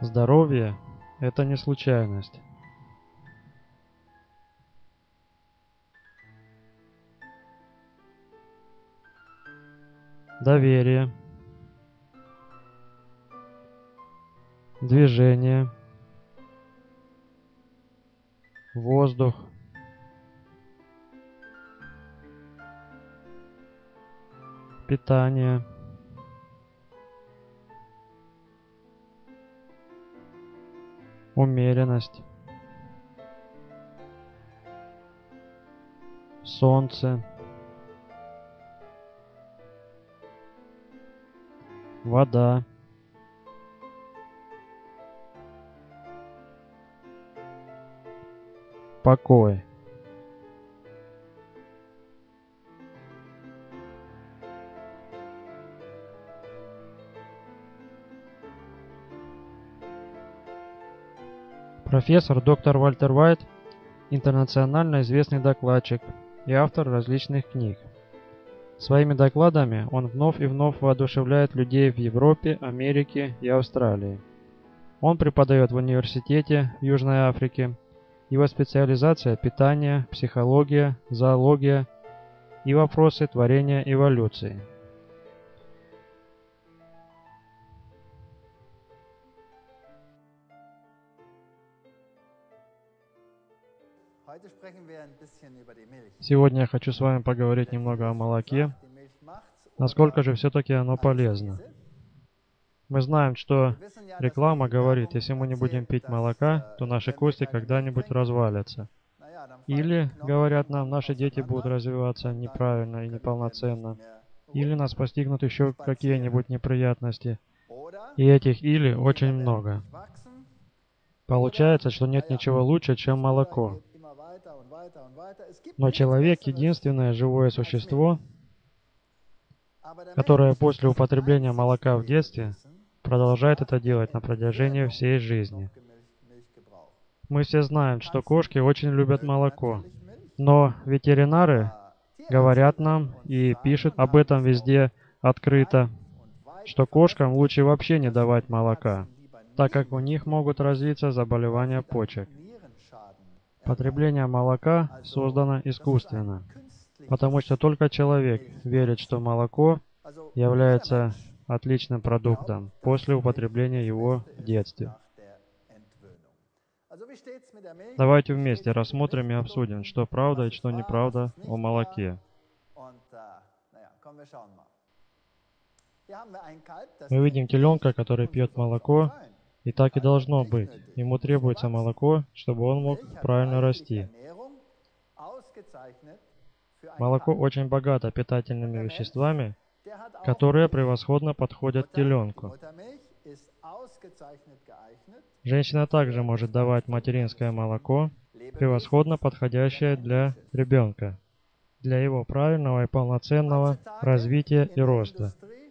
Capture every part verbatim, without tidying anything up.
Здоровье – это не случайность. Доверие, движение, воздух, питание, умеренность, солнце, вода, покой. Профессор доктор Вальтер Уайт – интернационально известный докладчик и автор различных книг. Своими докладами он вновь и вновь воодушевляет людей в Европе, Америке и Австралии. Он преподает в университете в Южной Африке. Его специализация – питание, психология, зоология и вопросы творения эволюции. Сегодня я хочу с вами поговорить немного о молоке. Насколько же все-таки оно полезно? Мы знаем, что реклама говорит, если мы не будем пить молока, то наши кости когда-нибудь развалятся. Или, говорят нам, наши дети будут развиваться неправильно и неполноценно. Или нас постигнут еще какие-нибудь неприятности. И этих «или» очень много. Получается, что нет ничего лучше, чем молоко. Но человек — единственное живое существо, которое после употребления молока в детстве продолжает это делать на протяжении всей жизни. Мы все знаем, что кошки очень любят молоко, но ветеринары говорят нам и пишут об этом везде открыто, что кошкам лучше вообще не давать молока, так как у них могут развиться заболевания почек. Потребление молока создано искусственно, потому что только человек верит, что молоко является отличным продуктом после употребления его в детстве. Давайте вместе рассмотрим и обсудим, что правда и что неправда о молоке. Мы видим теленка, который пьет молоко, и так и должно быть. Ему требуется молоко, чтобы он мог правильно расти. Молоко очень богато питательными веществами, которые превосходно подходят теленку. Женщина также может давать материнское молоко, превосходно подходящее для ребенка, для его правильного и полноценного развития и роста.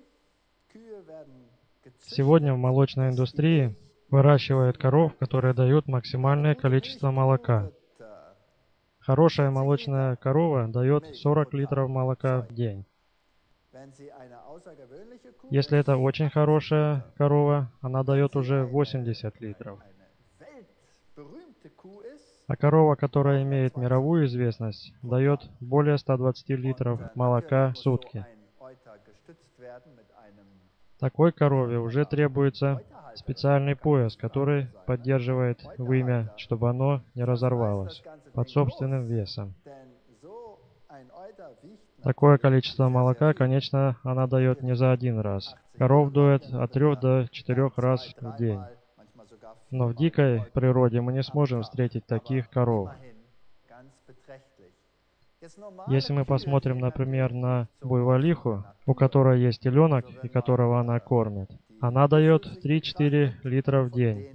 Сегодня в молочной индустрии выращивают коров, которые дают максимальное количество молока. Хорошая молочная корова дает сорок литров молока в день. Если это очень хорошая корова, она дает уже восемьдесят литров. А корова, которая имеет мировую известность, дает более ста двадцати литров молока в сутки. Такой корове уже требуется специальный пояс, который поддерживает вымя, чтобы оно не разорвалось под собственным весом. Такое количество молока, конечно, она дает не за один раз. Коров доят от трех до четырех раз в день. Но в дикой природе мы не сможем встретить таких коров. Если мы посмотрим, например, на буйволиху, у которой есть теленок и которого она кормит, она дает три-четыре литра в день.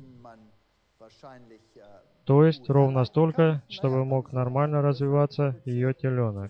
То есть ровно столько, чтобы мог нормально развиваться ее теленок.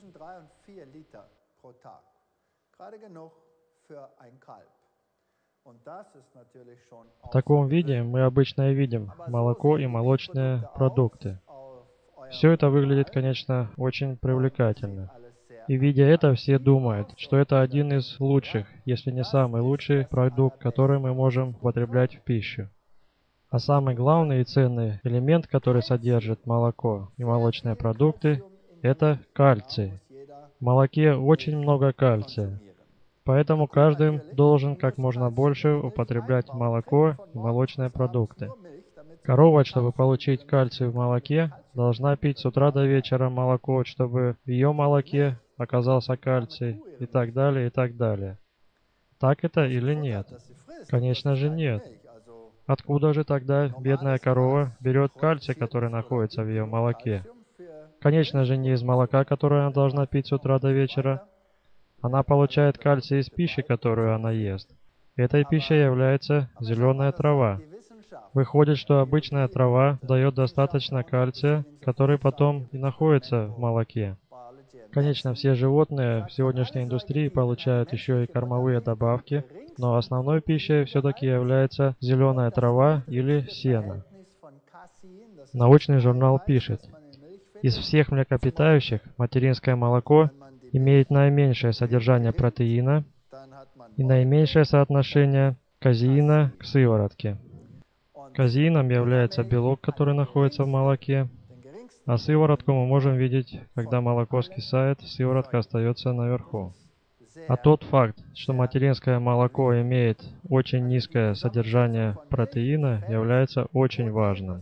В таком виде мы обычно и видим молоко и молочные продукты. Все это выглядит, конечно, очень привлекательно. И видя это, все думают, что это один из лучших, если не самый лучший продукт, который мы можем употреблять в пищу. А самый главный и ценный элемент, который содержит молоко и молочные продукты, это кальций. В молоке очень много кальция. Поэтому каждый должен как можно больше употреблять молоко и молочные продукты. Корова, чтобы получить кальций в молоке, должна пить с утра до вечера молоко, чтобы в ее молоке оказался кальций, и так далее, и так далее. Так это или нет? Конечно же нет. Откуда же тогда бедная корова берет кальций, который находится в ее молоке? Конечно же не из молока, которое она должна пить с утра до вечера. Она получает кальций из пищи, которую она ест. Этой пищей является зеленая трава. Выходит, что обычная трава дает достаточно кальция, который потом и находится в молоке. Конечно, все животные в сегодняшней индустрии получают еще и кормовые добавки, но основной пищей все-таки является зеленая трава или сено. Научный журнал пишет, из всех млекопитающих материнское молоко имеет наименьшее содержание протеина и наименьшее соотношение казеина к сыворотке. Казеином является белок, который находится в молоке, а сыворотку мы можем видеть, когда молоко скисает, сыворотка остается наверху. А тот факт, что материнское молоко имеет очень низкое содержание протеина, является очень важным.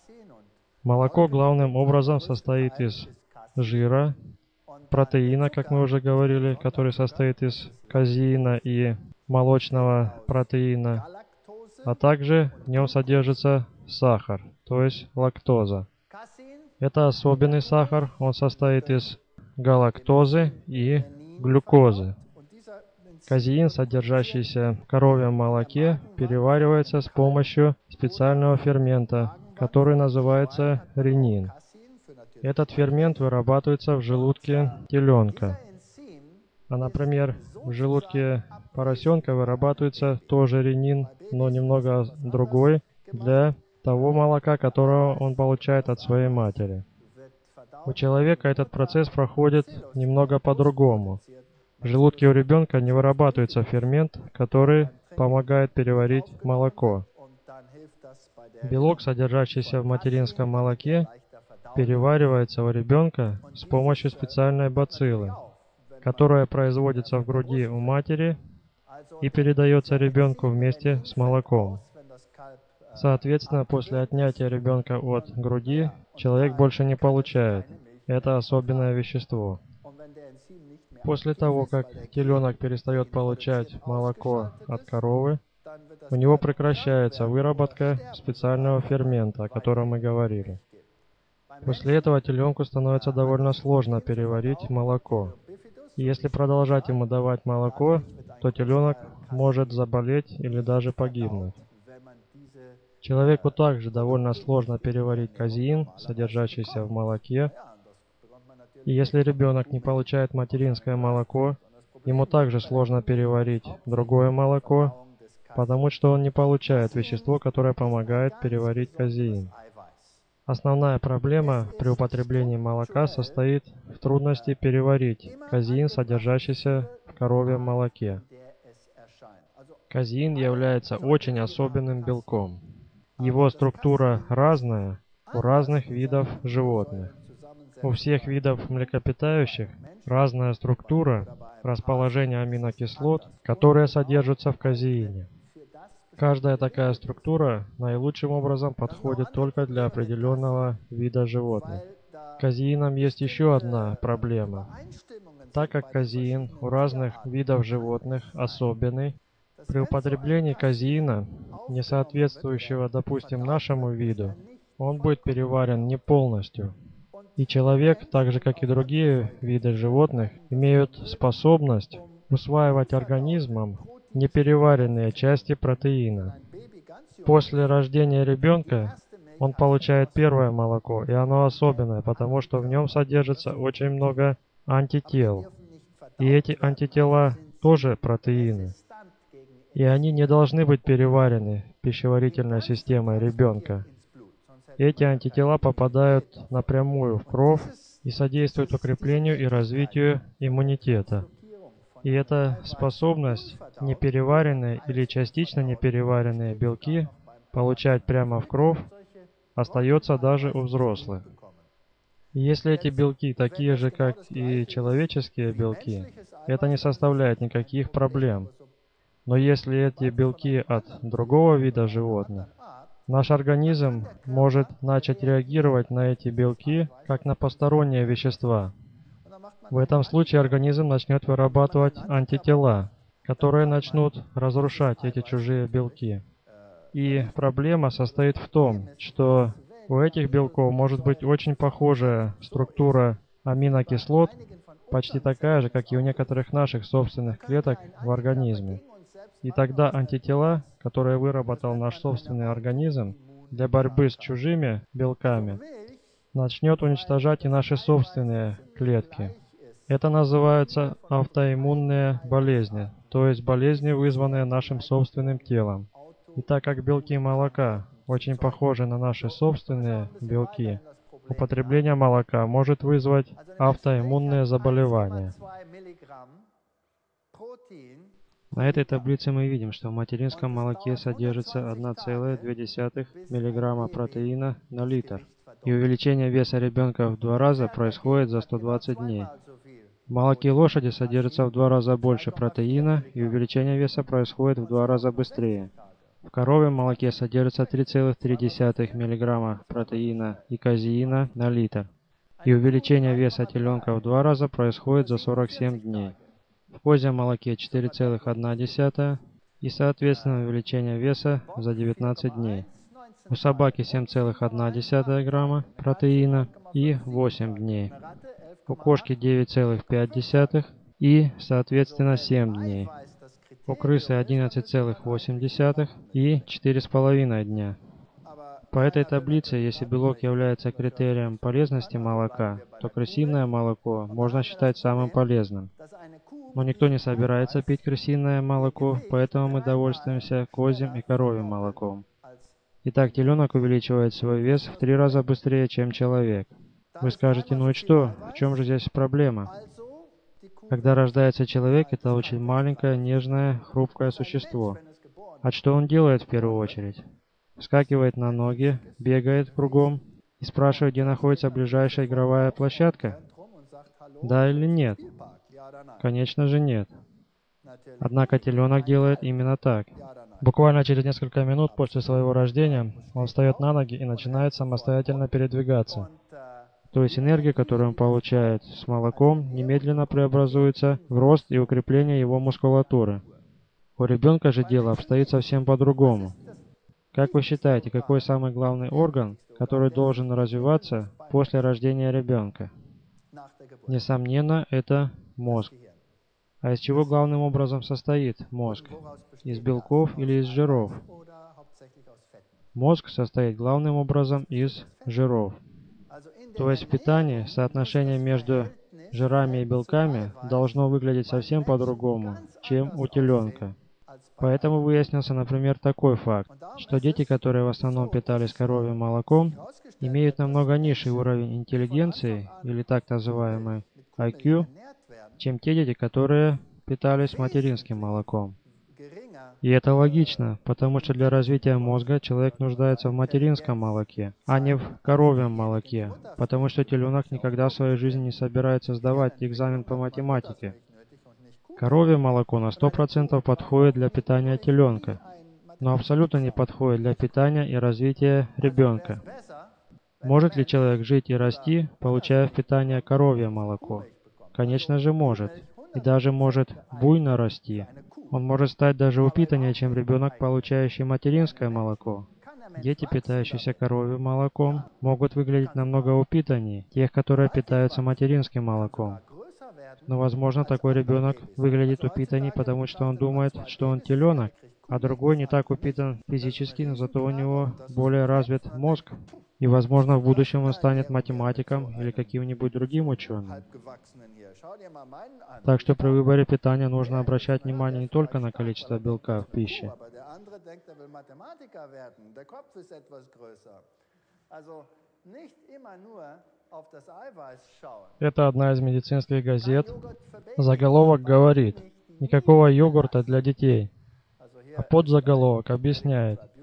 Молоко главным образом состоит из жира, протеина, как мы уже говорили, который состоит из казеина и молочного протеина, а также в нем содержится сахар, то есть лактоза. Это особенный сахар, он состоит из галактозы и глюкозы. Казеин, содержащийся в коровьем молоке, переваривается с помощью специального фермента, который называется ренин. Этот фермент вырабатывается в желудке теленка. А, например, в желудке поросенка вырабатывается тоже ренин, но немного другой, для того молока, которого он получает от своей матери. У человека этот процесс проходит немного по-другому. В желудке у ребенка не вырабатывается фермент, который помогает переварить молоко. Белок, содержащийся в материнском молоке, переваривается у ребенка с помощью специальной бациллы, которая производится в груди у матери и передается ребенку вместе с молоком. Соответственно, после отнятия ребенка от груди, человек больше не получает это особенное вещество. После того, как теленок перестает получать молоко от коровы, у него прекращается выработка специального фермента, о котором мы говорили. После этого теленку становится довольно сложно переварить молоко. И если продолжать ему давать молоко, то теленок может заболеть или даже погибнуть. Человеку также довольно сложно переварить казеин, содержащийся в молоке. И если ребенок не получает материнское молоко, ему также сложно переварить другое молоко, потому что он не получает вещество, которое помогает переварить казеин. Основная проблема при употреблении молока состоит в трудности переварить казеин, содержащийся в коровьем молоке. Казеин является очень особенным белком. Его структура разная у разных видов животных. У всех видов млекопитающих разная структура расположения аминокислот, которые содержатся в казеине. Каждая такая структура наилучшим образом подходит только для определенного вида животных. С казеином есть еще одна проблема. Так как казеин у разных видов животных особенный, при употреблении казеина, не соответствующего, допустим, нашему виду, он будет переварен не полностью. И человек, так же как и другие виды животных, имеют способность усваивать организмом непереваренные части протеина. После рождения ребенка он получает первое молоко, и оно особенное, потому что в нем содержится очень много антител. И эти антитела тоже протеины. И они не должны быть переварены пищеварительной системой ребенка. Эти антитела попадают напрямую в кровь и содействуют укреплению и развитию иммунитета. И эта способность непереваренные или частично непереваренные белки получать прямо в кровь, остается даже у взрослых. И если эти белки такие же, как и человеческие белки, это не составляет никаких проблем. Но если эти белки от другого вида животных, наш организм может начать реагировать на эти белки как на посторонние вещества. В этом случае организм начнет вырабатывать антитела, которые начнут разрушать эти чужие белки. И проблема состоит в том, что у этих белков может быть очень похожая структура аминокислот, почти такая же, как и у некоторых наших собственных клеток в организме. И тогда антитела, которые выработал наш собственный организм для борьбы с чужими белками, начнет уничтожать и наши собственные клетки. Это называется автоиммунные болезни, то есть болезни, вызванные нашим собственным телом. И так как белки молока очень похожи на наши собственные белки, употребление молока может вызвать автоиммунные заболевания. На этой таблице мы видим, что в материнском молоке содержится одна целая две десятых миллиграмма протеина на литр, и увеличение веса ребенка в два раза происходит за сто двадцать дней. В молоке лошади содержится в два раза больше протеина, и увеличение веса происходит в два раза быстрее. В коровьем молоке содержится три целых три десятых миллиграмма протеина и казеина на литр, и увеличение веса теленка в два раза происходит за сорок семь дней. В козьем молоке четыре целых одна десятая и, соответственно, увеличение веса за девятнадцать дней. У собаки семь целых одна десятая грамма протеина и восемь дней. У кошки девять целых пять десятых и, соответственно, семь дней. У крысы одиннадцать целых восемь десятых и четыре с половиной дня. По этой таблице, если белок является критерием полезности молока, то крысиное молоко можно считать самым полезным. Но никто не собирается пить крысиное молоко, поэтому мы довольствуемся козьим и коровьим молоком. Итак, теленок увеличивает свой вес в три раза быстрее, чем человек. Вы скажете, ну и что? В чем же здесь проблема? Когда рождается человек, это очень маленькое, нежное, хрупкое существо. А что он делает в первую очередь? Вскакивает на ноги, бегает кругом и спрашивает, где находится ближайшая игровая площадка? Да или нет? Конечно же нет. Однако теленок делает именно так. Буквально через несколько минут после своего рождения он встает на ноги и начинает самостоятельно передвигаться. То есть энергия, которую он получает с молоком, немедленно преобразуется в рост и укрепление его мускулатуры. У ребенка же дело обстоит совсем по-другому. Как вы считаете, какой самый главный орган, который должен развиваться после рождения ребенка? Несомненно, это мозг. А из чего главным образом состоит мозг? Из белков или из жиров? Мозг состоит главным образом из жиров. То есть в питании соотношение между жирами и белками должно выглядеть совсем по-другому, чем у теленка. Поэтому выяснился, например, такой факт, что дети, которые в основном питались коровьим молоком, имеют намного низший уровень интеллигенции, или так называемый ай кью, чем те дети, которые питались материнским молоком. И это логично, потому что для развития мозга человек нуждается в материнском молоке, а не в коровьем молоке, потому что теленок никогда в своей жизни не собирается сдавать экзамен по математике. Коровье молоко на сто процентов подходит для питания теленка, но абсолютно не подходит для питания и развития ребенка. Может ли человек жить и расти, получая в питание коровье молоко? Конечно же может, и даже может буйно расти. Он может стать даже упитаннее, чем ребенок, получающий материнское молоко. Дети, питающиеся коровьим молоком, могут выглядеть намного упитаннее тех, которые питаются материнским молоком. Но, возможно, такой ребенок выглядит упитанней, потому что он думает, что он теленок, а другой не так упитан физически, но зато у него более развит мозг. И, возможно, в будущем он станет математиком или каким-нибудь другим ученым. Так что при выборе питания нужно обращать внимание не только на количество белка в пище. Это одна из медицинских газет. Заголовок говорит: «Никакого йогурта для детей». А подзаголовок объясняет: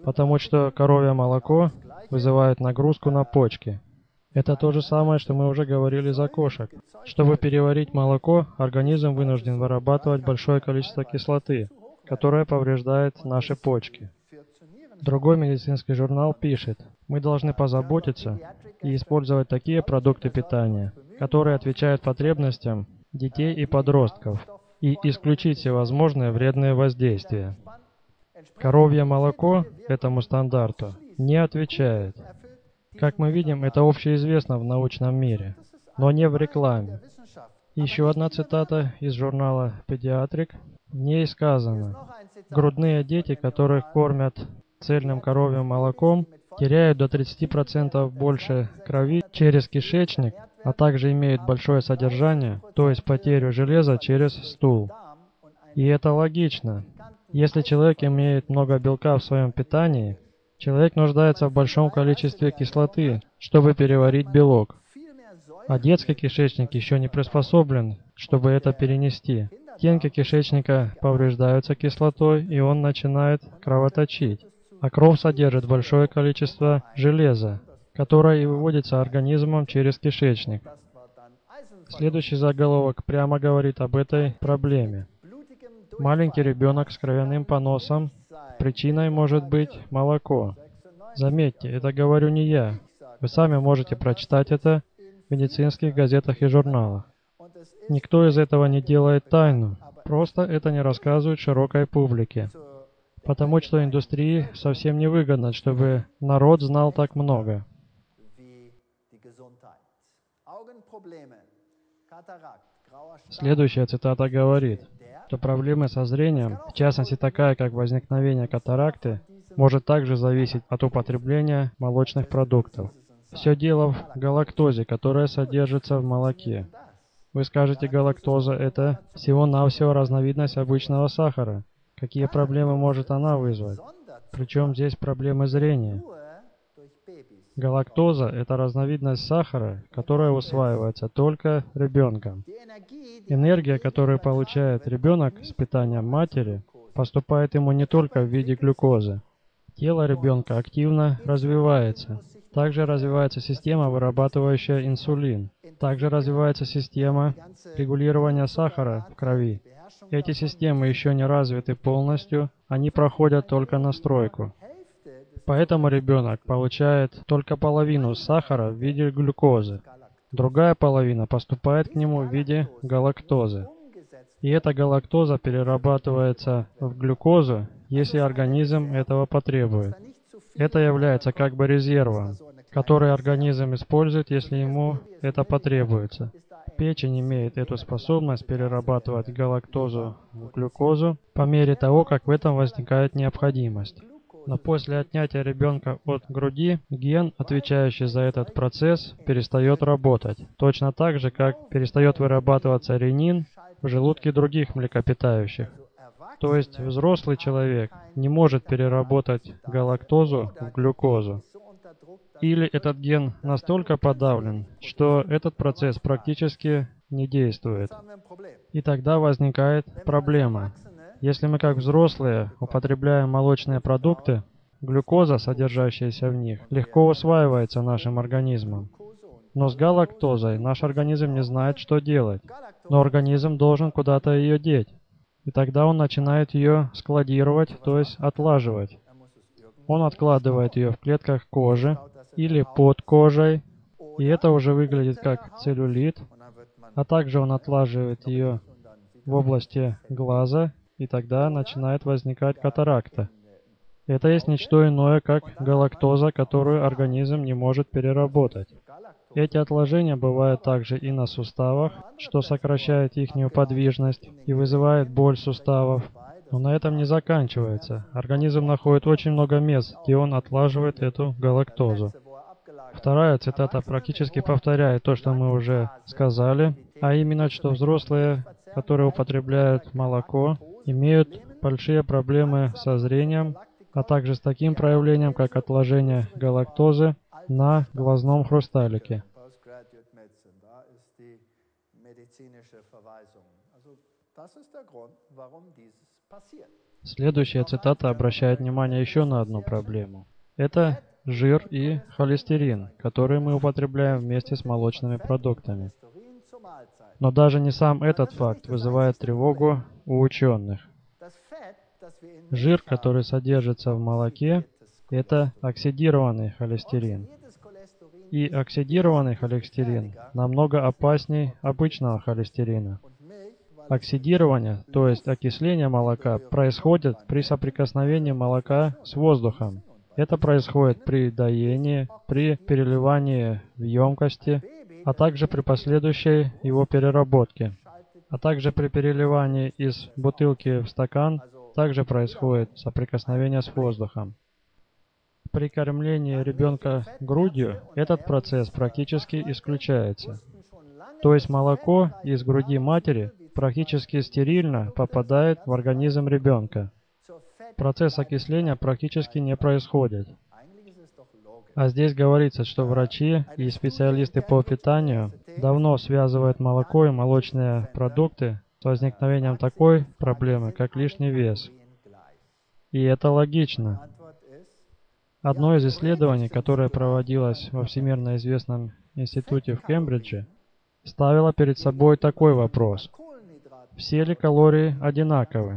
потому что коровье молоко вызывает нагрузку на почки. Это то же самое, что мы уже говорили за кошек. Чтобы переварить молоко, организм вынужден вырабатывать большое количество кислоты, которая повреждает наши почки. Другой медицинский журнал пишет, мы должны позаботиться и использовать такие продукты питания, которые отвечают потребностям детей и подростков, и исключить всевозможные вредные воздействия. Коровье молоко этому стандарту не отвечает. Как мы видим, это общеизвестно в научном мире, но не в рекламе. Еще одна цитата из журнала Pediatric. В ней сказано, грудные дети, которых кормят цельным коровьим молоком, теряют до тридцати процентов больше крови через кишечник, а также имеют большое содержание, то есть потерю железа через стул. И это логично. Если человек имеет много белка в своем питании, человек нуждается в большом количестве кислоты, чтобы переварить белок. А детский кишечник еще не приспособлен, чтобы это перенести. Стенки кишечника повреждаются кислотой, и он начинает кровоточить. А кровь содержит большое количество железа, которое и выводится организмом через кишечник. Следующий заголовок прямо говорит об этой проблеме. Маленький ребенок с кровяным поносом. Причиной может быть молоко. Заметьте, это говорю не я. Вы сами можете прочитать это в медицинских газетах и журналах. Никто из этого не делает тайну, просто это не рассказывают широкой публике. Потому что индустрии совсем не выгодно, чтобы народ знал так много. Следующая цитата говорит, что проблемы со зрением, в частности такая, как возникновение катаракты, может также зависеть от употребления молочных продуктов. Все дело в галактозе, которая содержится в молоке. Вы скажете, галактоза – это всего-навсего разновидность обычного сахара. Какие проблемы может она вызвать? Причем здесь проблемы зрения. Галактоза – это разновидность сахара, которая усваивается только ребенком. Энергия, которую получает ребенок с питанием матери, поступает ему не только в виде глюкозы. Тело ребенка активно развивается. Также развивается система, вырабатывающая инсулин. Также развивается система регулирования сахара в крови. Эти системы еще не развиты полностью, они проходят только настройку. Поэтому ребенок получает только половину сахара в виде глюкозы. Другая половина поступает к нему в виде галактозы. И эта галактоза перерабатывается в глюкозу, если организм этого потребует. Это является как бы резервом, который организм использует, если ему это потребуется. Печень имеет эту способность перерабатывать галактозу в глюкозу по мере того, как в этом возникает необходимость. Но после отнятия ребенка от груди, ген, отвечающий за этот процесс, перестает работать. Точно так же, как перестает вырабатываться ренин в желудке других млекопитающих. То есть взрослый человек не может переработать галактозу в глюкозу. Или этот ген настолько подавлен, что этот процесс практически не действует. И тогда возникает проблема. Если мы как взрослые употребляем молочные продукты, глюкоза, содержащаяся в них, легко усваивается нашим организмом. Но с галактозой наш организм не знает, что делать. Но организм должен куда-то ее деть. И тогда он начинает ее складировать, то есть отлаживать. Он откладывает ее в клетках кожи или под кожей, и это уже выглядит как целлюлит, а также он отлаживает ее в области глаза, и тогда начинает возникать катаракта. Это есть не что иное, как галактоза, которую организм не может переработать. Эти отложения бывают также и на суставах, что сокращает их подвижность и вызывает боль суставов. Но на этом не заканчивается. Организм находит очень много мест, где он отлаживает эту галактозу. Вторая цитата практически повторяет то, что мы уже сказали, а именно, что взрослые, которые употребляют молоко, имеют большие проблемы со зрением, а также с таким проявлением, как отложение галактозы на глазном хрусталике. Следующая цитата обращает внимание еще на одну проблему. Это жир и холестерин, которые мы употребляем вместе с молочными продуктами. Но даже не сам этот факт вызывает тревогу у ученых. Жир, который содержится в молоке, это оксидированный холестерин. И оксидированный холестерин намного опаснее обычного холестерина. Оксидирование, то есть окисление молока, происходит при соприкосновении молока с воздухом. Это происходит при доении, при переливании в емкости, а также при последующей его переработке. А также при переливании из бутылки в стакан также происходит соприкосновение с воздухом. При кормлении ребенка грудью этот процесс практически исключается. То есть молоко из груди матери практически стерильно попадает в организм ребенка. Процесс окисления практически не происходит. А здесь говорится, что врачи и специалисты по питанию давно связывают молоко и молочные продукты с возникновением такой проблемы, как лишний вес. И это логично. Одно из исследований, которое проводилось во всемирно известном институте в Кембридже, ставило перед собой такой вопрос: все ли калории одинаковы?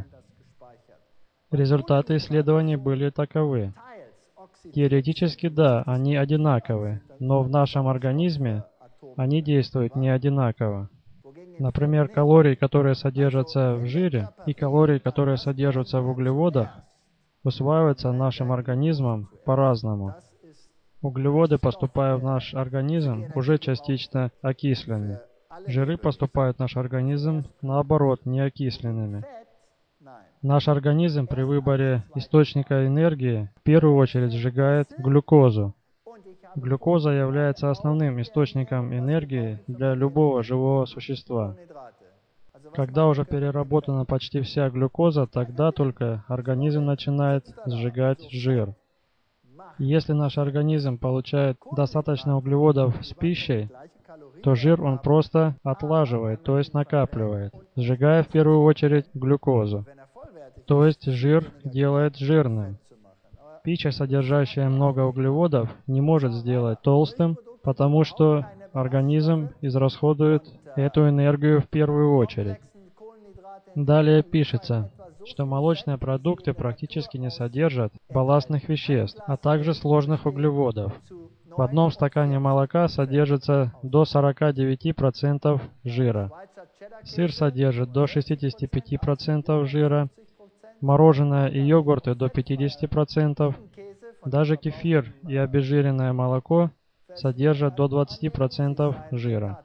Результаты исследований были таковы. Теоретически, да, они одинаковы, но в нашем организме они действуют не одинаково. Например, калории, которые содержатся в жире, и калории, которые содержатся в углеводах, усваиваются нашим организмом по-разному. Углеводы, поступая в наш организм, уже частично окислены. Жиры поступают в наш организм, наоборот, не окисленными. Наш организм при выборе источника энергии в первую очередь сжигает глюкозу. Глюкоза является основным источником энергии для любого живого существа. Когда уже переработана почти вся глюкоза, тогда только организм начинает сжигать жир. Если наш организм получает достаточно углеводов с пищей, то жир он просто отлаживает, то есть накапливает, сжигая в первую очередь глюкозу. То есть жир делает жирным. Пища, содержащая много углеводов, не может сделать толстым, потому что организм израсходует эту энергию в первую очередь. Далее пишется, что молочные продукты практически не содержат балластных веществ, а также сложных углеводов. В одном стакане молока содержится до сорока девяти процентов жира. Сыр содержит до шестидесяти пяти процентов жира, мороженое и йогурты до пятидесяти процентов, даже кефир и обезжиренное молоко содержат до двадцати процентов жира.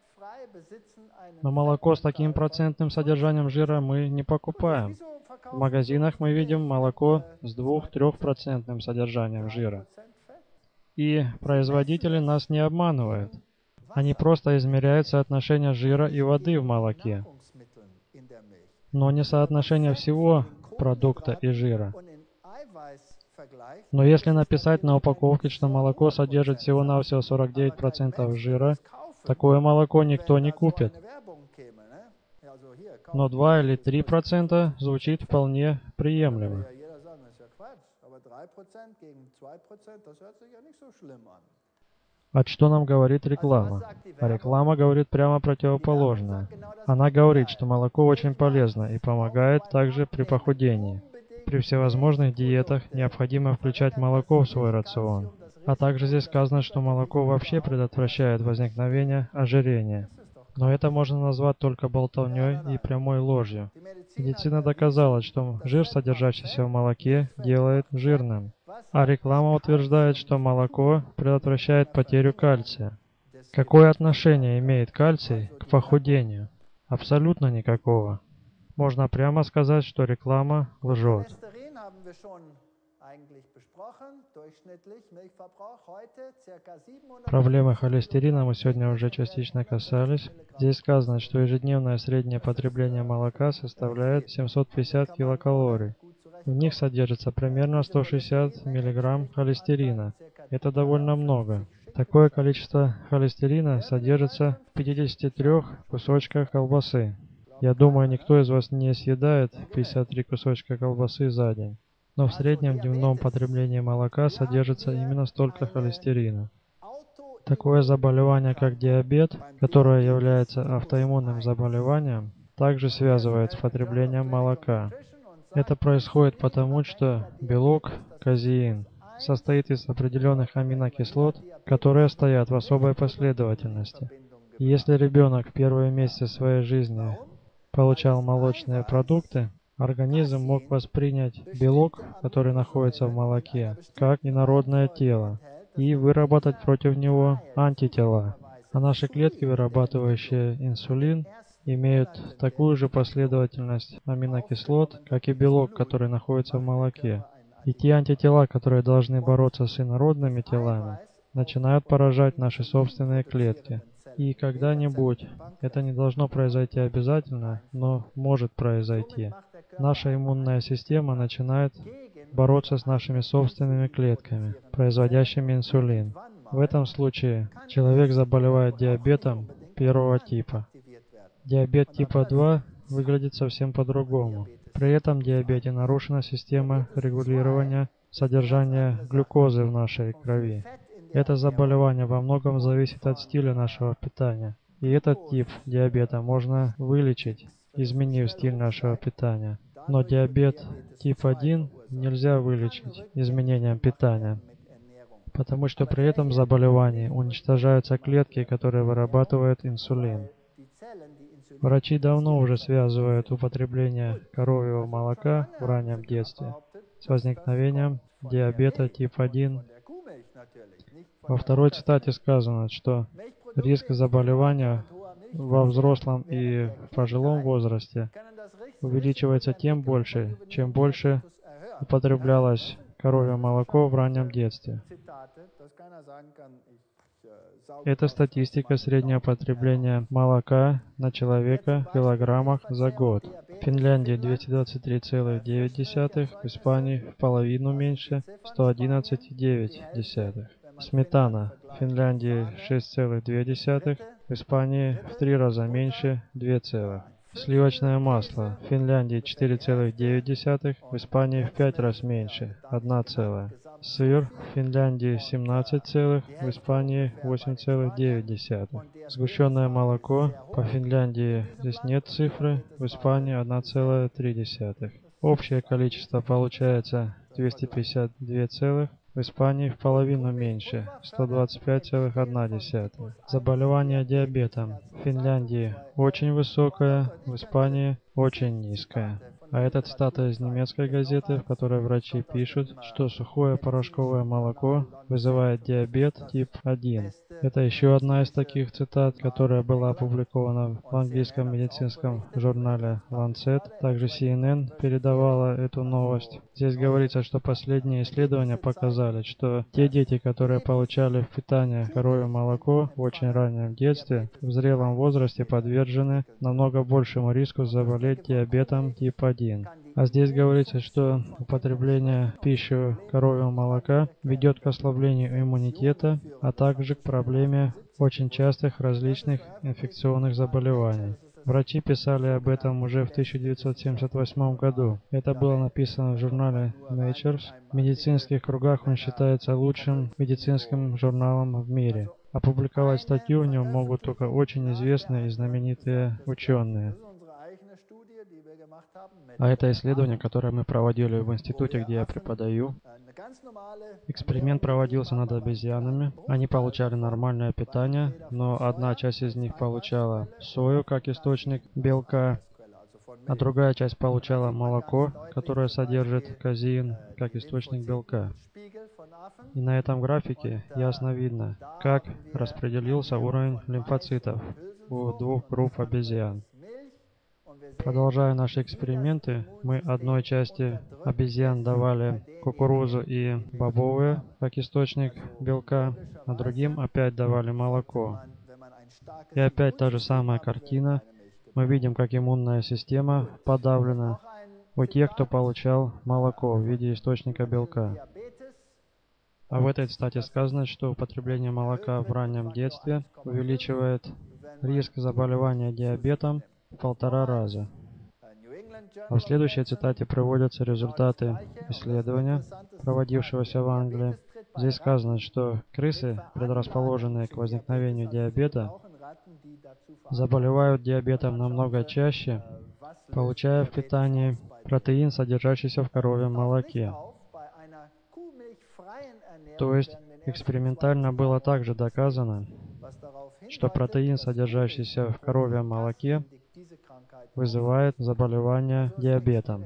Но молоко с таким процентным содержанием жира мы не покупаем. В магазинах мы видим молоко с двух-трехпроцентным содержанием жира. И производители нас не обманывают. Они просто измеряют соотношение жира и воды в молоке, но не соотношение всего продукта и жира. Но если написать на упаковке, что молоко содержит всего-навсего сорок девять процентов жира, такое молоко никто не купит. Но два или три процента звучит вполне приемлемо. А что нам говорит реклама? А реклама говорит прямо противоположное. Она говорит, что молоко очень полезно и помогает также при похудении. При всевозможных диетах необходимо включать молоко в свой рацион. А также здесь сказано, что молоко вообще предотвращает возникновение ожирения. Но это можно назвать только болтовней и прямой ложью. Медицина доказала, что жир, содержащийся в молоке, делает жирным. А реклама утверждает, что молоко предотвращает потерю кальция. Какое отношение имеет кальций к похудению? Абсолютно никакого. Можно прямо сказать, что реклама лжет. Проблемы холестерина мы сегодня уже частично касались. Здесь сказано, что ежедневное среднее потребление молока составляет семьсот пятьдесят килокалорий. В них содержится примерно сто шестьдесят миллиграмм холестерина. Это довольно много. Такое количество холестерина содержится в пятидесяти трёх кусочках колбасы. Я думаю, никто из вас не съедает пятьдесят три кусочка колбасы за день. Но в среднем дневном потреблении молока содержится именно столько холестерина. Такое заболевание, как диабет, которое является автоиммунным заболеванием, также связывает с потреблением молока. Это происходит потому, что белок, казеин, состоит из определенных аминокислот, которые стоят в особой последовательности. И если ребенок в первые месяцы своей жизни получал молочные продукты, организм мог воспринять белок, который находится в молоке, как инородное тело, и выработать против него антитела. А наши клетки, вырабатывающие инсулин, имеют такую же последовательность аминокислот, как и белок, который находится в молоке. И те антитела, которые должны бороться с инородными телами, начинают поражать наши собственные клетки. И когда-нибудь, это не должно произойти обязательно, но может произойти, наша иммунная система начинает бороться с нашими собственными клетками, производящими инсулин. В этом случае человек заболевает диабетом первого типа. Диабет типа два выглядит совсем по-другому. При этом диабете нарушена система регулирования содержания глюкозы в нашей крови. Это заболевание во многом зависит от стиля нашего питания. И этот тип диабета можно вылечить, изменив стиль нашего питания. Но диабет тип один нельзя вылечить изменением питания, потому что при этом заболевании уничтожаются клетки, которые вырабатывают инсулин. Врачи давно уже связывают употребление коровьего молока в раннем детстве с возникновением диабета тип один. Во второй цитате сказано, что риск заболевания во взрослом и в пожилом возрасте увеличивается тем больше, чем больше употреблялось коровье молоко в раннем детстве. Это статистика среднего потребления молока на человека в килограммах за год. В Финляндии двести двадцать три целых девять десятых, в Испании в половину меньше, сто одиннадцать целых девять десятых. Сметана в Финляндии шесть целых две десятых, в Испании в три раза меньше, два целых. Сливочное масло в Финляндии четыре целых девять десятых, в Испании в пять раз меньше, одна целая. Сыр в Финляндии семнадцать целых, в Испании восемь целых девять десятых. Сгущенное молоко по Финляндии здесь нет цифры, в Испании одна целая три десятых. Общее количество получается двести пятьдесят два целых, в Испании в половину меньше, сто двадцать пять целых одна десятая. Заболевание диабетом в Финляндии очень высокое, в Испании очень низкое. А это цитата из немецкой газеты, в которой врачи пишут, что сухое порошковое молоко вызывает диабет тип один. Это еще одна из таких цитат, которая была опубликована в английском медицинском журнале Lancet. Также си эн эн передавала эту новость. Здесь говорится, что последние исследования показали, что те дети, которые получали в питание коровье молоко в очень раннем детстве, в зрелом возрасте подвержены намного большему риску заболеть диабетом тип один. А здесь говорится, что употребление пищи коровьего молока ведет к ослаблению иммунитета, а также к проблеме очень частых различных инфекционных заболеваний. Врачи писали об этом уже в тысяча девятьсот семьдесят восьмом году. Это было написано в журнале Nature. В медицинских кругах он считается лучшим медицинским журналом в мире. Опубликовать статью в нем могут только очень известные и знаменитые ученые. А это исследование, которое мы проводили в институте, где я преподаю. Эксперимент проводился над обезьянами. Они получали нормальное питание, но одна часть из них получала сою как источник белка, а другая часть получала молоко, которое содержит казеин как источник белка. И на этом графике ясно видно, как распределился уровень лимфоцитов у двух групп обезьян. Продолжая наши эксперименты, мы одной части обезьян давали кукурузу и бобовые как источник белка, а другим опять давали молоко. И опять та же самая картина. Мы видим, как иммунная система подавлена у тех, кто получал молоко в виде источника белка. А в этой статье сказано, что употребление молока в раннем детстве увеличивает риск заболевания диабетом в полтора раза. А в следующей цитате приводятся результаты исследования, проводившегося в Англии. Здесь сказано, что крысы, предрасположенные к возникновению диабета, заболевают диабетом намного чаще, получая в питании протеин, содержащийся в коровьем молоке. То есть экспериментально было также доказано, что протеин, содержащийся в коровьем молоке, вызывает заболевание диабетом.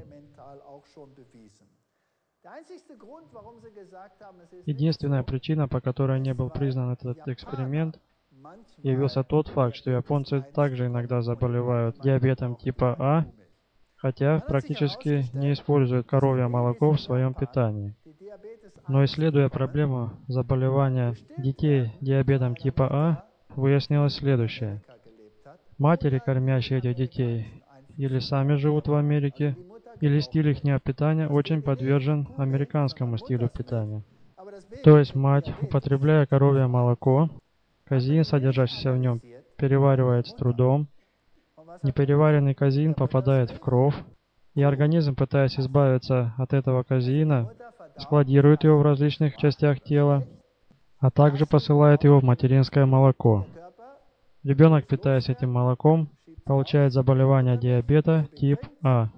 Единственная причина, по которой не был признан этот эксперимент, явился тот факт, что японцы также иногда заболевают диабетом типа А, хотя практически не используют коровье молоко в своем питании. Но исследуя проблему заболевания детей диабетом типа А, выяснилось следующее. Матери, кормящие этих детей, или сами живут в Америке, или стиль их питания очень подвержен американскому стилю питания. То есть мать, употребляя коровье молоко, казеин, содержащийся в нем, переваривает с трудом, непереваренный казеин попадает в кровь, и организм, пытаясь избавиться от этого казеина, складирует его в различных частях тела, а также посылает его в материнское молоко. Ребенок, питаясь этим молоком, получает заболевание диабета тип А.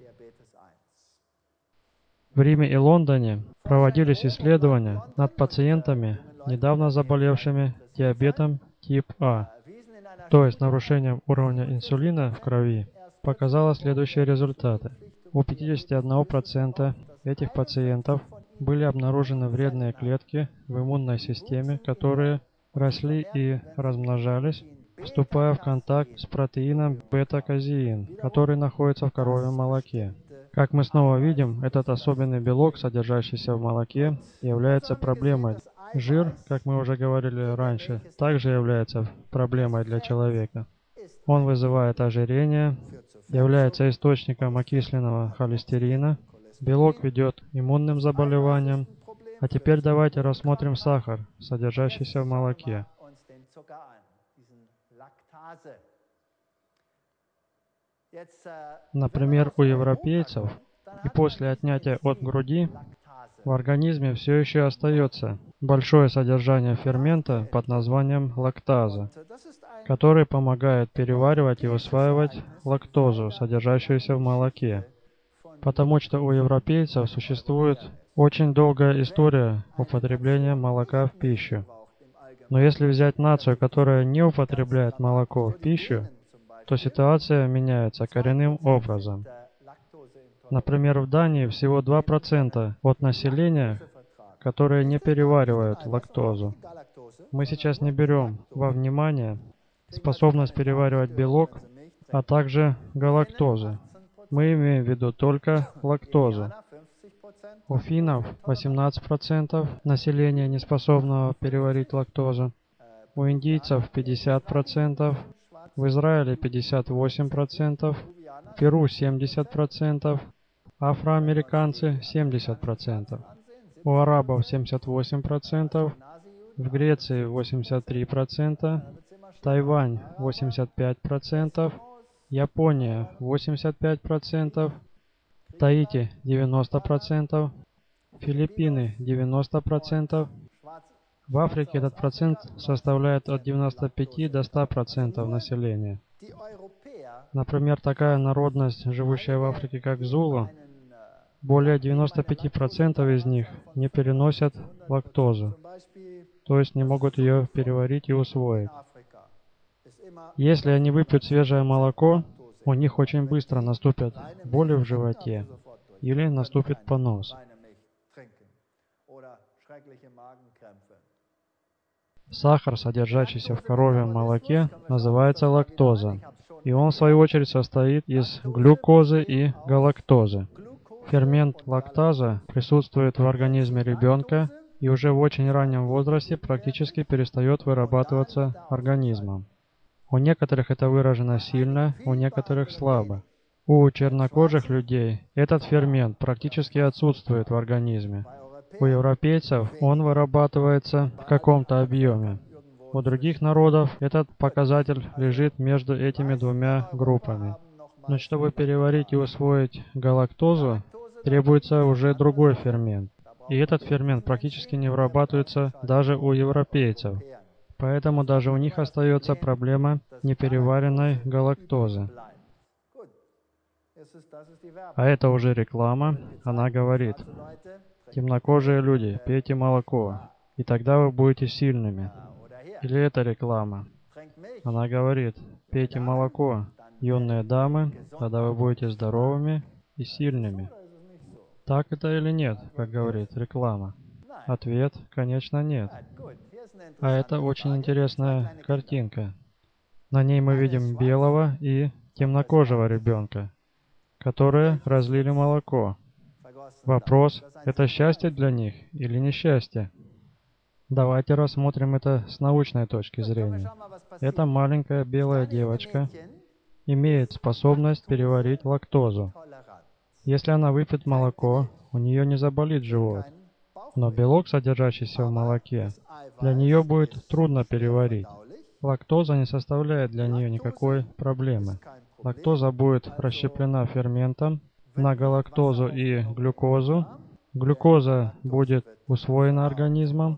В Риме и Лондоне проводились исследования над пациентами, недавно заболевшими диабетом тип А, то есть нарушением уровня инсулина в крови, показало следующие результаты. У пятидесяти одного процента этих пациентов были обнаружены вредные клетки в иммунной системе, которые росли и размножались, вступая в контакт с протеином бета-казеин, который находится в коровьем молоке. Как мы снова видим, этот особенный белок, содержащийся в молоке, является проблемой. Жир, как мы уже говорили раньше, также является проблемой для человека. Он вызывает ожирение, является источником окисленного холестерина, белок ведет к иммунным заболеваниям. А теперь давайте рассмотрим сахар, содержащийся в молоке. Например, у европейцев и после отнятия от груди в организме все еще остается большое содержание фермента под названием лактаза, который помогает переваривать и усваивать лактозу, содержащуюся в молоке. Потому что у европейцев существует очень долгая история употребления молока в пищу. Но если взять нацию, которая не употребляет молоко в пищу, то ситуация меняется коренным образом. Например, в Дании всего два процента от населения, которые не переваривают лактозу. Мы сейчас не берем во внимание способность переваривать белок, а также галактозу. Мы имеем в виду только лактозу. У финнов восемнадцать процентов населения не способного переварить лактозу. У индийцев пятьдесят процентов. В Израиле пятьдесят восемь процентов. В Перу семьдесят процентов. Афроамериканцы семьдесят процентов. У арабов семьдесят восемь процентов. В Греции восемьдесят три процента. Тайвань восемьдесят пять процентов. Япония восемьдесят пять процентов. Таити девяносто процентов. Филиппины девяносто процентов. В Африке этот процент составляет от девяноста пяти до ста процентов населения. Например, такая народность, живущая в Африке, как зулу, более девяноста пяти процентов из них не переносят лактозу, то есть не могут ее переварить и усвоить. Если они выпьют свежее молоко, у них очень быстро наступят боли в животе или наступит понос. Сахар, содержащийся в коровьем молоке, называется лактоза, и он в свою очередь состоит из глюкозы и галактозы. Фермент лактаза присутствует в организме ребенка и уже в очень раннем возрасте практически перестает вырабатываться организмом. У некоторых это выражено сильно, у некоторых слабо. У чернокожих людей этот фермент практически отсутствует в организме. У европейцев он вырабатывается в каком-то объеме. У других народов этот показатель лежит между этими двумя группами. Но чтобы переварить и усвоить галактозу, требуется уже другой фермент. И этот фермент практически не вырабатывается даже у европейцев. Поэтому даже у них остается проблема непереваренной галактозы. А это уже реклама. Она говорит: темнокожие люди, пейте молоко, и тогда вы будете сильными. Или это реклама. Она говорит: пейте молоко, юные дамы, тогда вы будете здоровыми и сильными. Так это или нет, как говорит реклама? Ответ, конечно, нет. А это очень интересная картинка. На ней мы видим белого и темнокожего ребенка, которые разлили молоко. Вопрос, это счастье для них или несчастье? Давайте рассмотрим это с научной точки зрения. Эта маленькая белая девочка имеет способность переварить лактозу. Если она выпьет молоко, у нее не заболит живот. Но белок, содержащийся в молоке, для нее будет трудно переварить. Лактоза не составляет для нее никакой проблемы. Лактоза будет расщеплена ферментом на галактозу и глюкозу. Глюкоза будет усвоена организмом,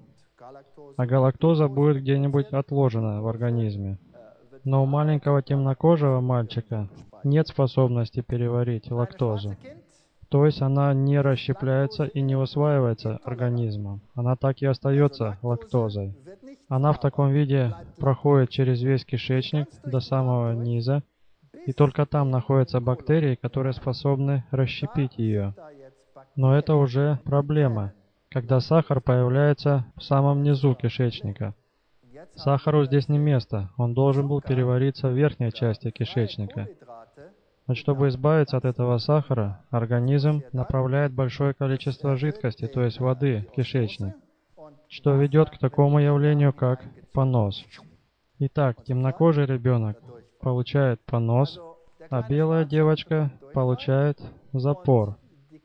а галактоза будет где-нибудь отложена в организме. Но у маленького темнокожего мальчика нет способности переварить лактозу. То есть она не расщепляется и не усваивается организмом. Она так и остается лактозой. Она в таком виде проходит через весь кишечник до самого низа, и только там находятся бактерии, которые способны расщепить ее. Но это уже проблема, когда сахар появляется в самом низу кишечника. Сахару здесь не место, он должен был перевариться в верхней части кишечника. Но чтобы избавиться от этого сахара, организм направляет большое количество жидкости, то есть воды, в кишечник, что ведет к такому явлению, как понос. Итак, темнокожий ребенок получает понос, а белая девочка получает запор.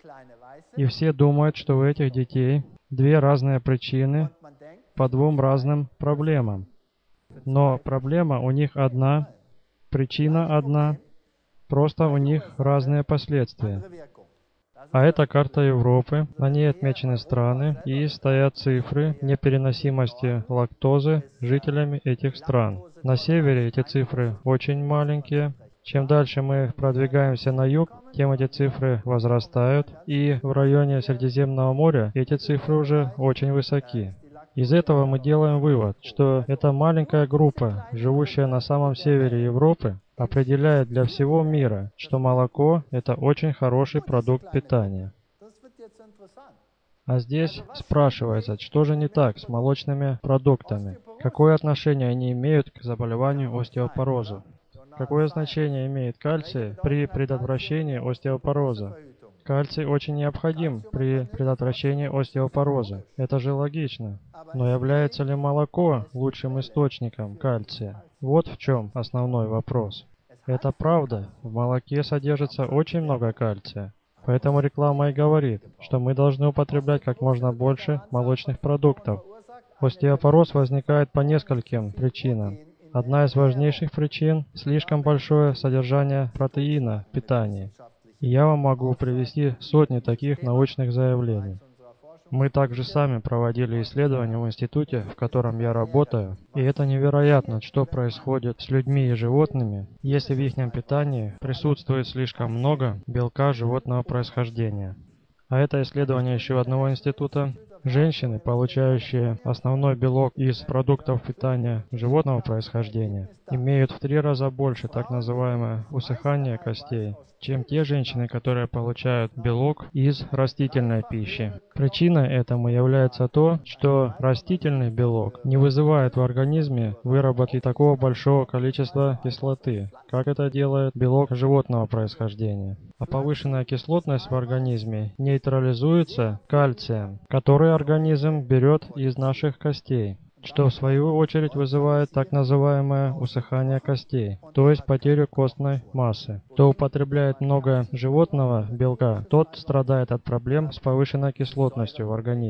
И все думают, что у этих детей две разные причины по двум разным проблемам. Но проблема у них одна, причина одна, просто у них разные последствия. А это карта Европы, на ней отмечены страны и стоят цифры непереносимости лактозы жителями этих стран. На севере эти цифры очень маленькие. Чем дальше мы продвигаемся на юг, тем эти цифры возрастают, и в районе Средиземного моря эти цифры уже очень высоки. Из этого мы делаем вывод, что эта маленькая группа, живущая на самом севере Европы, определяет для всего мира, что молоко – это очень хороший продукт питания. А здесь спрашивается, что же не так с молочными продуктами? Какое отношение они имеют к заболеванию остеопороза? Какое значение имеет кальций при предотвращении остеопороза? Кальций очень необходим при предотвращении остеопороза. Это же логично. Но является ли молоко лучшим источником кальция? Вот в чем основной вопрос. Это правда. В молоке содержится очень много кальция. Поэтому реклама и говорит, что мы должны употреблять как можно больше молочных продуктов. Остеопороз возникает по нескольким причинам. Одна из важнейших причин – слишком большое содержание протеина в питании. И я вам могу привести сотни таких научных заявлений. Мы также сами проводили исследования в институте, в котором я работаю, и это невероятно, что происходит с людьми и животными, если в их питании присутствует слишком много белка животного происхождения. А это исследование еще одного института. Женщины, получающие основной белок из продуктов питания животного происхождения, имеют в три раза больше так называемое усыхание костей, чем те женщины, которые получают белок из растительной пищи. Причиной этому является то, что растительный белок не вызывает в организме выработки такого большого количества кислоты, как это делает белок животного происхождения. А повышенная кислотность в организме нейтрализуется кальцием, который организм берет из наших костей, что в свою очередь вызывает так называемое усыхание костей, то есть потерю костной массы. Кто употребляет много животного белка, тот страдает от проблем с повышенной кислотностью в организме.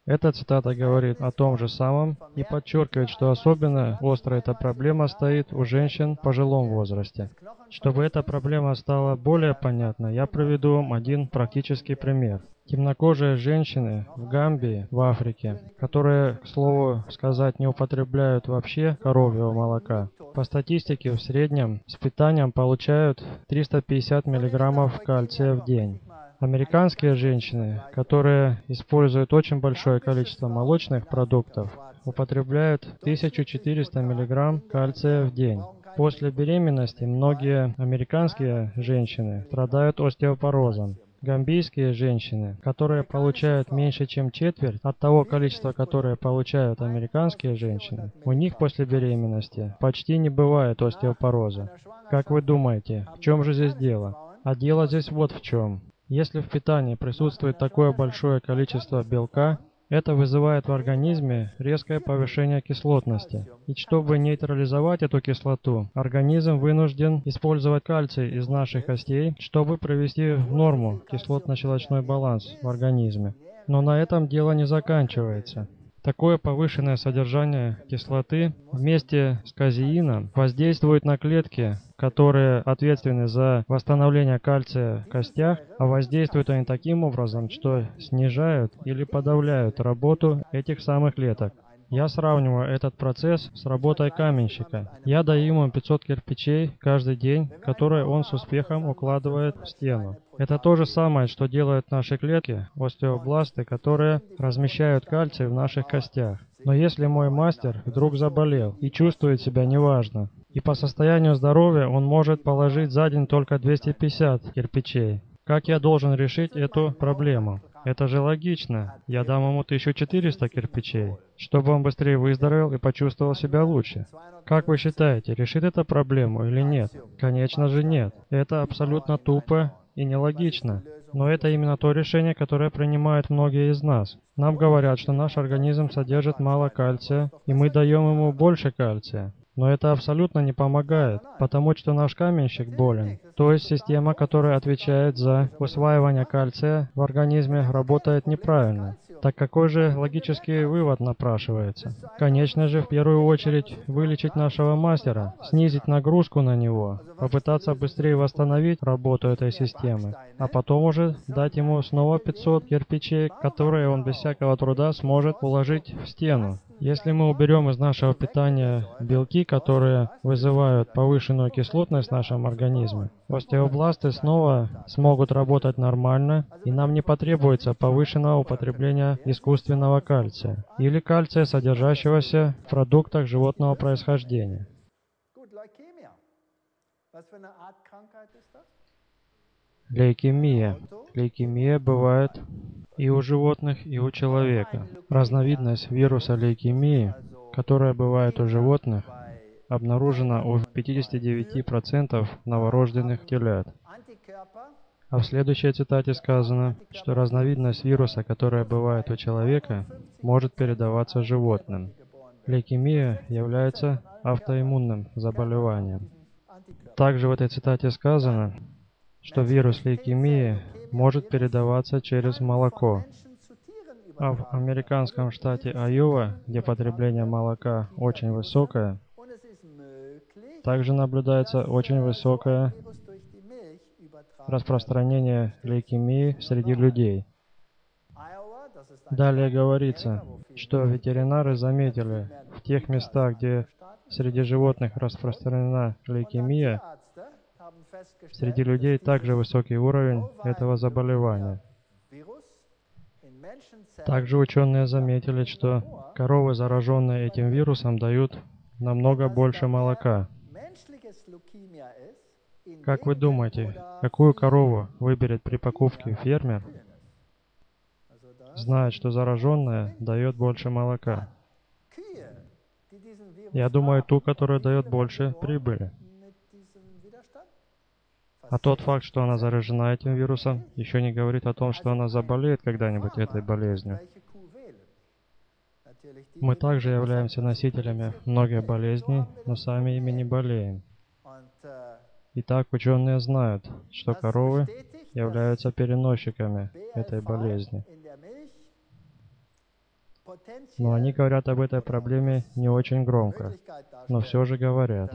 Эта цитата говорит о том же самом и подчеркивает, что особенно остро эта проблема стоит у женщин в пожилом возрасте. Чтобы эта проблема стала более понятной, я приведу вам один практический пример. Темнокожие женщины в Гамбии, в Африке, которые, к слову сказать, не употребляют вообще коровьего молока, по статистике в среднем с питанием получают триста пятьдесят миллиграммов кальция в день. Американские женщины, которые используют очень большое количество молочных продуктов, употребляют тысячу четыреста миллиграмм кальция в день. После беременности многие американские женщины страдают остеопорозом. Гамбийские женщины, которые получают меньше, чем четверть от того количества, которое получают американские женщины, у них после беременности почти не бывает остеопороза. Как вы думаете, в чем же здесь дело? А дело здесь вот в чем. Если в питании присутствует такое большое количество белка, это вызывает в организме резкое повышение кислотности. И чтобы нейтрализовать эту кислоту, организм вынужден использовать кальций из наших костей, чтобы привести в норму кислотно-щелочной баланс в организме. Но на этом дело не заканчивается. Такое повышенное содержание кислоты вместе с казеином воздействует на клетки, которые ответственны за восстановление кальция в костях, а воздействуют они таким образом, что снижают или подавляют работу этих самых клеток. Я сравниваю этот процесс с работой каменщика. Я даю ему пятьсот кирпичей каждый день, которые он с успехом укладывает в стену. Это то же самое, что делают наши клетки, остеобласты, которые размещают кальций в наших костях. Но если мой мастер вдруг заболел и чувствует себя неважно, и по состоянию здоровья он может положить за день только двести пятьдесят кирпичей, как я должен решить эту проблему? Это же логично. Я дам ему тысячу четыреста кирпичей, чтобы он быстрее выздоровел и почувствовал себя лучше. Как вы считаете, решит это проблему или нет? Конечно же нет. Это абсолютно тупо и нелогично. Но это именно то решение, которое принимают многие из нас. Нам говорят, что наш организм содержит мало кальция, и мы даем ему больше кальция. Но это абсолютно не помогает, потому что наш каменщик болен. То есть система, которая отвечает за усваивание кальция в организме, работает неправильно. Так какой же логический вывод напрашивается? Конечно же, в первую очередь, вылечить нашего мастера, снизить нагрузку на него, попытаться быстрее восстановить работу этой системы, а потом уже дать ему снова пятьсот кирпичей, которые он без всякого труда сможет уложить в стену. Если мы уберем из нашего питания белки, которые вызывают повышенную кислотность в нашем организме, остеобласты снова смогут работать нормально, и нам не потребуется повышенного употребления искусственного кальция или кальция, содержащегося в продуктах животного происхождения. Лейкемия. Лейкемия бывает и у животных, и у человека. Разновидность вируса лейкемии, которая бывает у животных, обнаружена у пятидесяти девяти процентов новорожденных телят. А в следующей цитате сказано, что разновидность вируса, которая бывает у человека, может передаваться животным. Лейкемия является автоиммунным заболеванием. Также в этой цитате сказано, что вирус лейкемии может передаваться через молоко. А в американском штате Айова, где потребление молока очень высокое, также наблюдается очень высокое распространение лейкемии среди людей. Далее говорится, что ветеринары заметили в тех местах, где среди животных распространена лейкемия, среди людей также высокий уровень этого заболевания. Также ученые заметили, что коровы, зараженные этим вирусом, дают намного больше молока. Как вы думаете, какую корову выберет при покупке фермер, зная, что зараженная дает больше молока? Я думаю, ту, которая дает больше прибыли. А тот факт, что она заражена этим вирусом, еще не говорит о том, что она заболеет когда-нибудь этой болезнью. Мы также являемся носителями многих болезней, но сами ими не болеем. Итак, ученые знают, что коровы являются переносчиками этой болезни. Но они говорят об этой проблеме не очень громко, но все же говорят.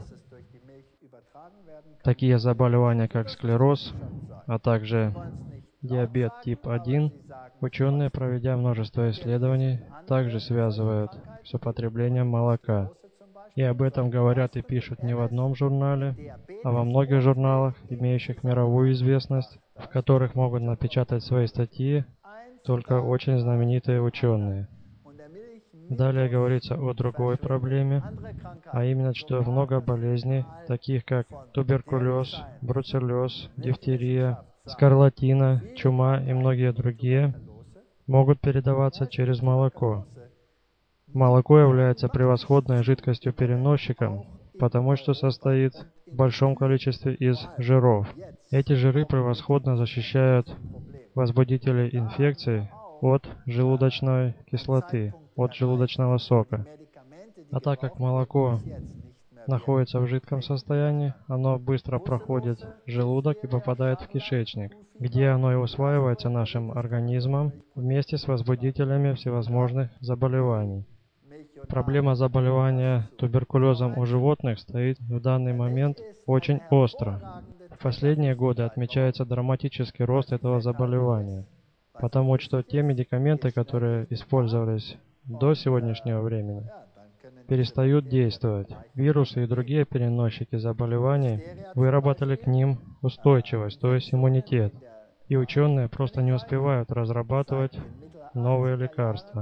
Такие заболевания, как склероз, а также диабет тип один, ученые, проведя множество исследований, также связывают с употреблением молока. И об этом говорят и пишут не в одном журнале, а во многих журналах, имеющих мировую известность, в которых могут напечатать свои статьи только очень знаменитые ученые. Далее говорится о другой проблеме, а именно, что много болезней, таких как туберкулез, бруцеллез, дифтерия, скарлатина, чума и многие другие, могут передаваться через молоко. Молоко является превосходной жидкостью-переносчиком, потому что состоит в большом количестве из жиров. Эти жиры превосходно защищают возбудители инфекций от желудочной кислоты, от желудочного сока. А так как молоко находится в жидком состоянии, оно быстро проходит желудок и попадает в кишечник, где оно и усваивается нашим организмом вместе с возбудителями всевозможных заболеваний. Проблема заболевания туберкулезом у животных стоит в данный момент очень остро. В последние годы отмечается драматический рост этого заболевания, потому что те медикаменты, которые использовались до сегодняшнего времени, перестают действовать. Вирусы и другие переносчики заболеваний выработали к ним устойчивость, то есть иммунитет. И ученые просто не успевают разрабатывать новые лекарства.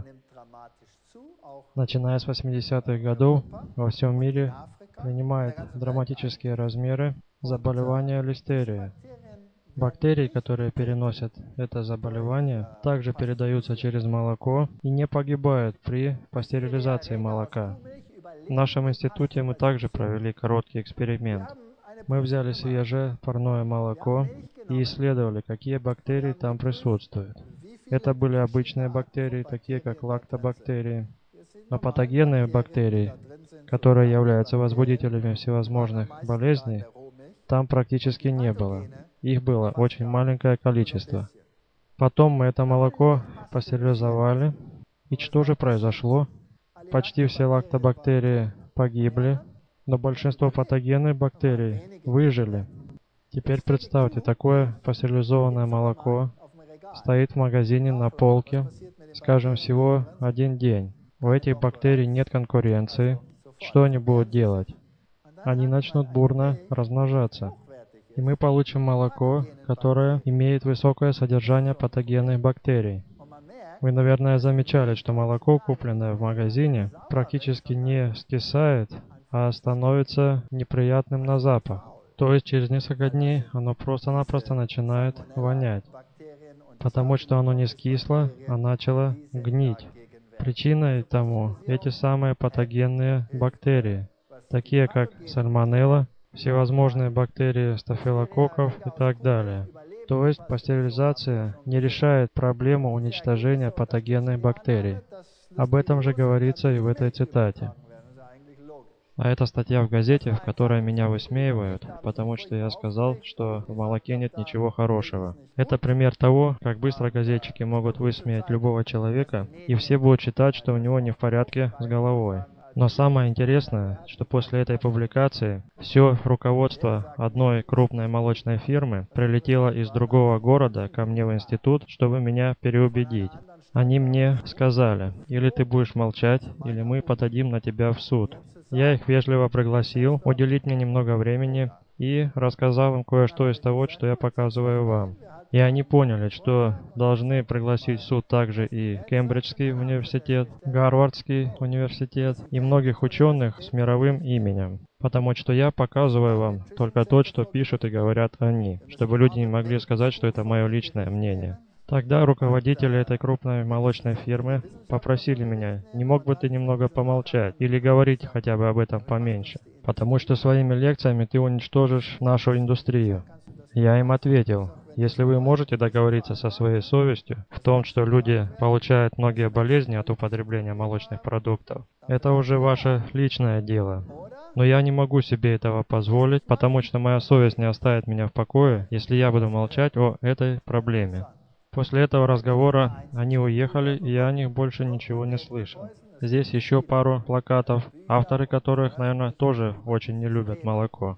Начиная с восьмидесятых годов во всем мире принимает драматические размеры заболевание листерии. Бактерии, которые переносят это заболевание, также передаются через молоко и не погибают при пастеризации молока. В нашем институте мы также провели короткий эксперимент. Мы взяли свежее парное молоко и исследовали, какие бактерии там присутствуют. Это были обычные бактерии, такие как лактобактерии. Но патогенные бактерии, которые являются возбудителями всевозможных болезней, там практически не было. Их было очень маленькое количество. Потом мы это молоко пастеризовали. И что же произошло? Почти все лактобактерии погибли, но большинство патогенных бактерий выжили. Теперь представьте, такое пастеризованное молоко стоит в магазине на полке, скажем, всего один день. У этих бактерий нет конкуренции. Что они будут делать? Они начнут бурно размножаться. И мы получим молоко, которое имеет высокое содержание патогенных бактерий. Вы, наверное, замечали, что молоко, купленное в магазине, практически не скисает, а становится неприятным на запах. То есть через несколько дней оно просто-напросто начинает вонять, потому что оно не скисло, а начало гнить. Причиной тому эти самые патогенные бактерии, такие как сальмонелла, всевозможные бактерии стафилококков и так далее. То есть пастеризация не решает проблему уничтожения патогенных бактерий. Об этом же говорится и в этой цитате. А это статья в газете, в которой меня высмеивают, потому что я сказал, что в молоке нет ничего хорошего. Это пример того, как быстро газетчики могут высмеять любого человека, и все будут считать, что у него не в порядке с головой. Но самое интересное, что после этой публикации все руководство одной крупной молочной фирмы прилетело из другого города ко мне в институт, чтобы меня переубедить. Они мне сказали: или ты будешь молчать, или мы подадим на тебя в суд. Я их вежливо пригласил уделить мне немного времени и рассказал им кое-что из того, что я показываю вам. И они поняли, что должны пригласить в суд также и Кембриджский университет, Гарвардский университет и многих ученых с мировым именем. Потому что я показываю вам только то, что пишут и говорят они, чтобы люди не могли сказать, что это мое личное мнение. Тогда руководители этой крупной молочной фирмы попросили меня: не мог бы ты немного помолчать или говорить хотя бы об этом поменьше, потому что своими лекциями ты уничтожишь нашу индустрию. Я им ответил: если вы можете договориться со своей совестью в том, что люди получают многие болезни от употребления молочных продуктов, это уже ваше личное дело. Но я не могу себе этого позволить, потому что моя совесть не оставит меня в покое, если я буду молчать о этой проблеме. После этого разговора они уехали, и я о них больше ничего не слышал. Здесь еще пару плакатов, авторы которых, наверное, тоже очень не любят молоко.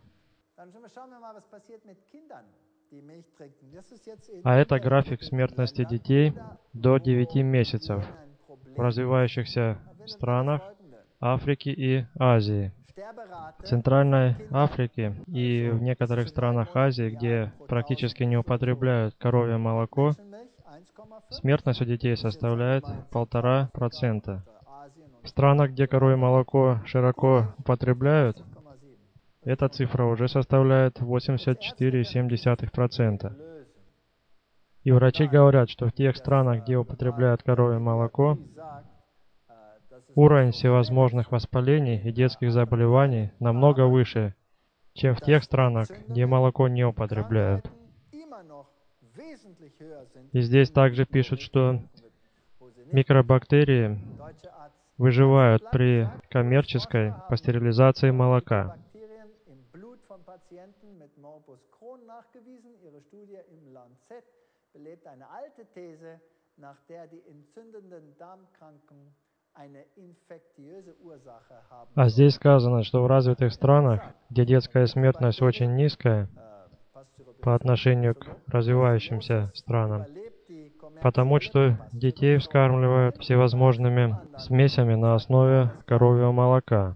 А это график смертности детей до девяти месяцев в развивающихся странах Африки и Азии. В Центральной Африке и в некоторых странах Азии, где практически не употребляют коровье молоко, смертность у детей составляет полтора процента. В странах, где коровье молоко широко употребляют, эта цифра уже составляет восемьдесят четыре целых семь десятых процента. И врачи говорят, что в тех странах, где употребляют коровье молоко, уровень всевозможных воспалений и детских заболеваний намного выше, чем в тех странах, где молоко не употребляют. И здесь также пишут, что микробактерии выживают при коммерческой пастеризации молока. А здесь сказано, что в развитых странах, где детская смертность очень низкая по отношению к развивающимся странам, потому что детей вскармливают всевозможными смесями на основе коровьего молока.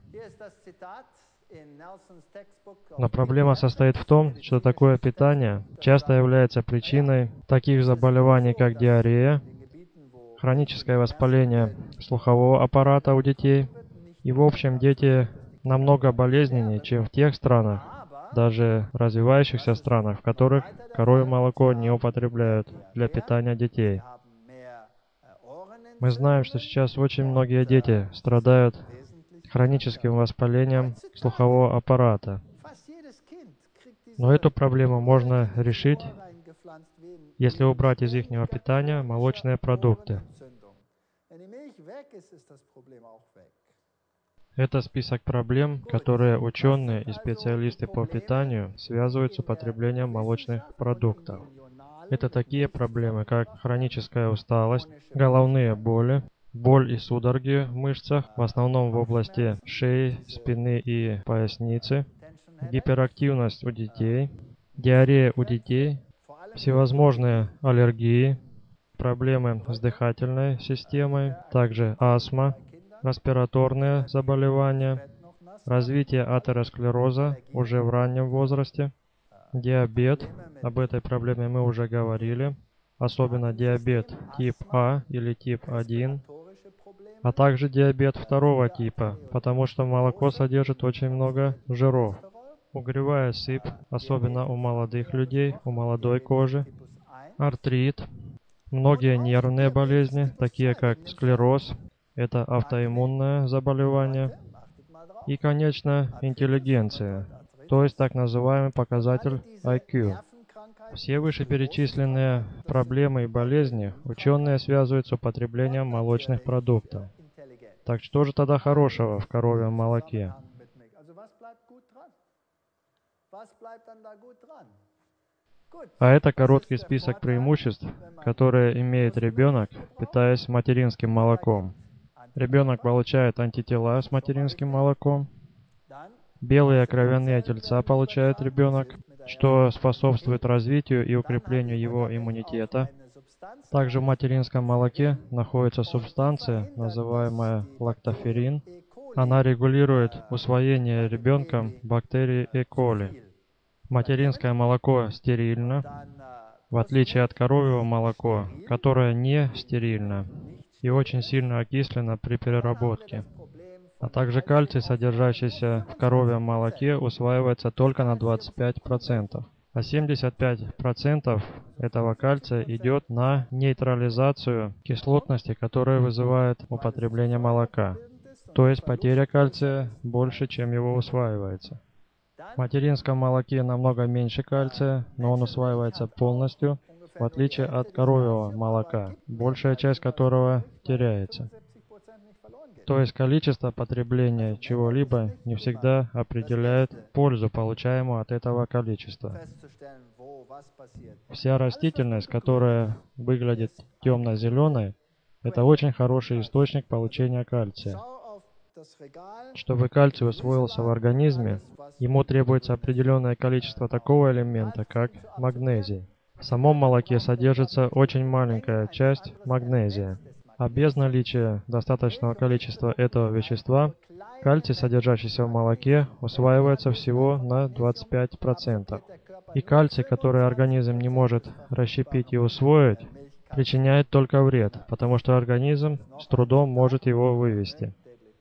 Но проблема состоит в том, что такое питание часто является причиной таких заболеваний, как диарея, хроническое воспаление слухового аппарата у детей. И в общем, дети намного болезненнее, чем в тех странах, даже развивающихся странах, в которых коровье молоко не употребляют для питания детей. Мы знаем, что сейчас очень многие дети страдают хроническим воспалением слухового аппарата. Но эту проблему можно решить, если убрать из их питания молочные продукты. Это список проблем, которые ученые и специалисты по питанию связывают с употреблением молочных продуктов. Это такие проблемы, как хроническая усталость, головные боли, боль и судороги в мышцах, в основном в области шеи, спины и поясницы, гиперактивность у детей, диарея у детей, всевозможные аллергии, проблемы с дыхательной системой, также астма, респираторные заболевания, развитие атеросклероза уже в раннем возрасте, диабет, об этой проблеме мы уже говорили, особенно диабет тип А или тип один, а также диабет второго типа, потому что молоко содержит очень много жиров. Угревая сыпь, особенно у молодых людей, у молодой кожи, артрит, многие нервные болезни, такие как склероз, это автоиммунное заболевание, и, конечно, интеллигенция, то есть так называемый показатель ай кью. Все вышеперечисленные проблемы и болезни ученые связывают с употреблением молочных продуктов. Так что же тогда хорошего в коровьем молоке? А это короткий список преимуществ, которые имеет ребенок, питаясь материнским молоком. Ребенок получает антитела с материнским молоком. Белые кровяные тельца получает ребенок, что способствует развитию и укреплению его иммунитета. Также в материнском молоке находится субстанция, называемая лактоферин. Она регулирует усвоение ребенком бактерий и. коли. Материнское молоко стерильно, в отличие от коровьего молока, которое не стерильно и очень сильно окислено при переработке. А также кальций, содержащийся в коровьем молоке, усваивается только на двадцать пять процентов. А семьдесят пять процентов этого кальция идет на нейтрализацию кислотности, которая вызывает употребление молока. То есть потеря кальция больше, чем его усваивается. В материнском молоке намного меньше кальция, но он усваивается полностью, в отличие от коровьего молока, большая часть которого теряется. То есть количество потребления чего-либо не всегда определяет пользу, получаемую от этого количества. Вся растительность, которая выглядит темно-зеленой, это очень хороший источник получения кальция. Чтобы кальций усвоился в организме, ему требуется определенное количество такого элемента, как магнезий. В самом молоке содержится очень маленькая часть магнезия, а без наличия достаточного количества этого вещества, кальций, содержащийся в молоке, усваивается всего на двадцать пять процентов. И кальций, который организм не может расщепить и усвоить, причиняет только вред, потому что организм с трудом может его вывести.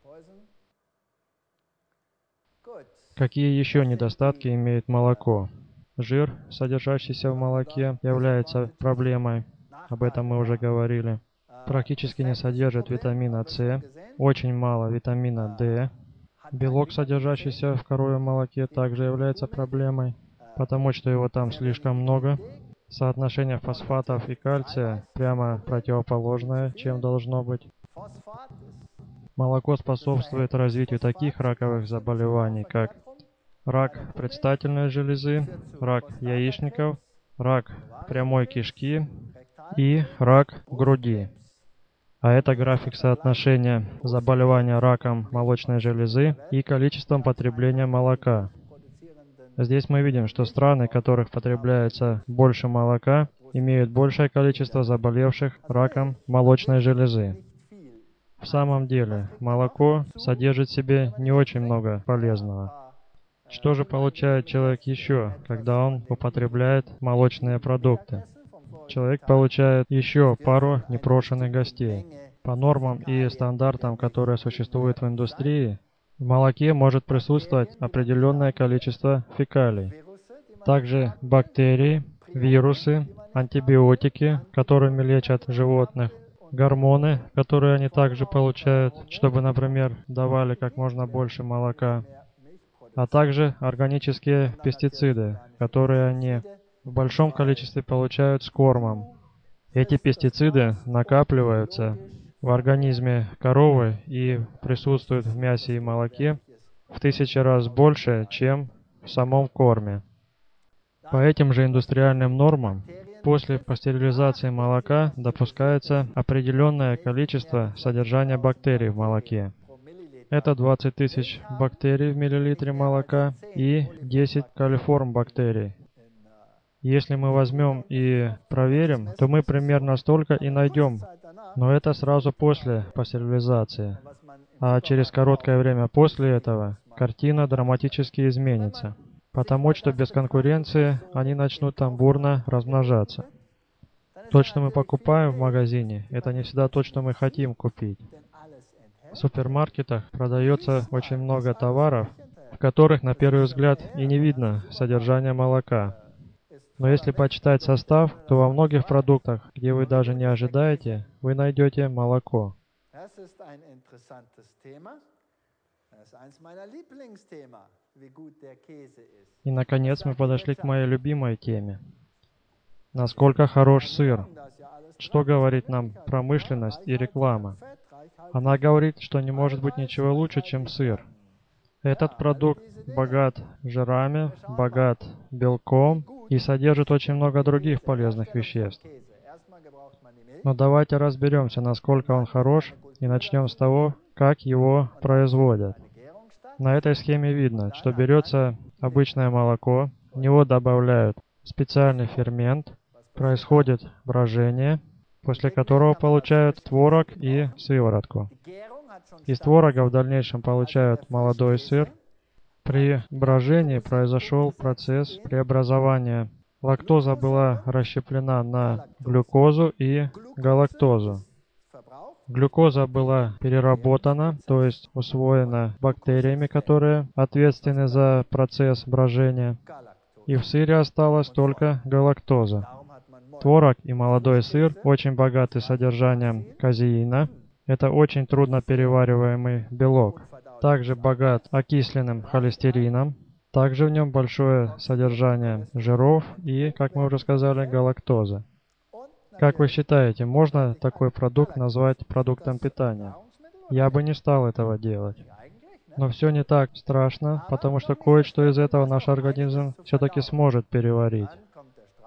Какие еще недостатки имеет молоко? Жир, содержащийся в молоке, является проблемой. Об этом мы уже говорили. Практически не содержит витамина С, очень мало витамина D. Белок, содержащийся в коровьем молоке, также является проблемой, потому что его там слишком много. Соотношение фосфатов и кальция прямо противоположное, чем должно быть. Молоко способствует развитию таких раковых заболеваний, как рак предстательной железы, рак яичников, рак прямой кишки и рак груди. А это график соотношения заболевания раком молочной железы и количеством потребления молока. Здесь мы видим, что страны, в которых потребляется больше молока, имеют большее количество заболевших раком молочной железы. В самом деле, молоко содержит в себе не очень много полезного. Что же получает человек еще, когда он употребляет молочные продукты? Человек получает еще пару непрошенных гостей. По нормам и стандартам, которые существуют в индустрии, в молоке может присутствовать определенное количество фекалий. Также бактерии, вирусы, антибиотики, которыми лечат животных, гормоны, которые они также получают, чтобы, например, давали как можно больше молока, а также органические пестициды, которые они в большом количестве получают с кормом. Эти пестициды накапливаются в организме коровы и присутствуют в мясе и молоке в тысячи раз больше, чем в самом корме. По этим же индустриальным нормам, после пастеризации молока допускается определенное количество содержания бактерий в молоке. Это двадцать тысяч бактерий в миллилитре молока и десять колиформ бактерий. Если мы возьмем и проверим, то мы примерно столько и найдем, но это сразу после пастеризации. А через короткое время после этого картина драматически изменится, потому что без конкуренции они начнут там бурно размножаться. То, что мы покупаем в магазине, это не всегда то, что мы хотим купить. В супермаркетах продается очень много товаров, в которых на первый взгляд и не видно содержания молока. Но если почитать состав, то во многих продуктах, где вы даже не ожидаете, вы найдете молоко. И, наконец, мы подошли к моей любимой теме. Насколько хорош сыр? Что говорит нам промышленность и реклама? Она говорит, что не может быть ничего лучше, чем сыр. Этот продукт богат жирами, богат белком и содержит очень много других полезных веществ. Но давайте разберемся, насколько он хорош, и начнем с того, как его производят. На этой схеме видно, что берется обычное молоко, в него добавляют специальный фермент, происходит брожение, после которого получают творог и сыворотку. Из творога в дальнейшем получают молодой сыр. При брожении произошел процесс преобразования. Лактоза была расщеплена на глюкозу и галактозу. Глюкоза была переработана, то есть усвоена бактериями, которые ответственны за процесс брожения. И в сыре осталась только галактоза. Творог и молодой сыр очень богаты содержанием казеина. Это очень трудно перевариваемый белок. Также богат окисленным холестерином. Также в нем большое содержание жиров и, как мы уже сказали, галактозы. Как вы считаете, можно такой продукт назвать продуктом питания? Я бы не стал этого делать. Но все не так страшно, потому что кое-что из этого наш организм все-таки сможет переварить.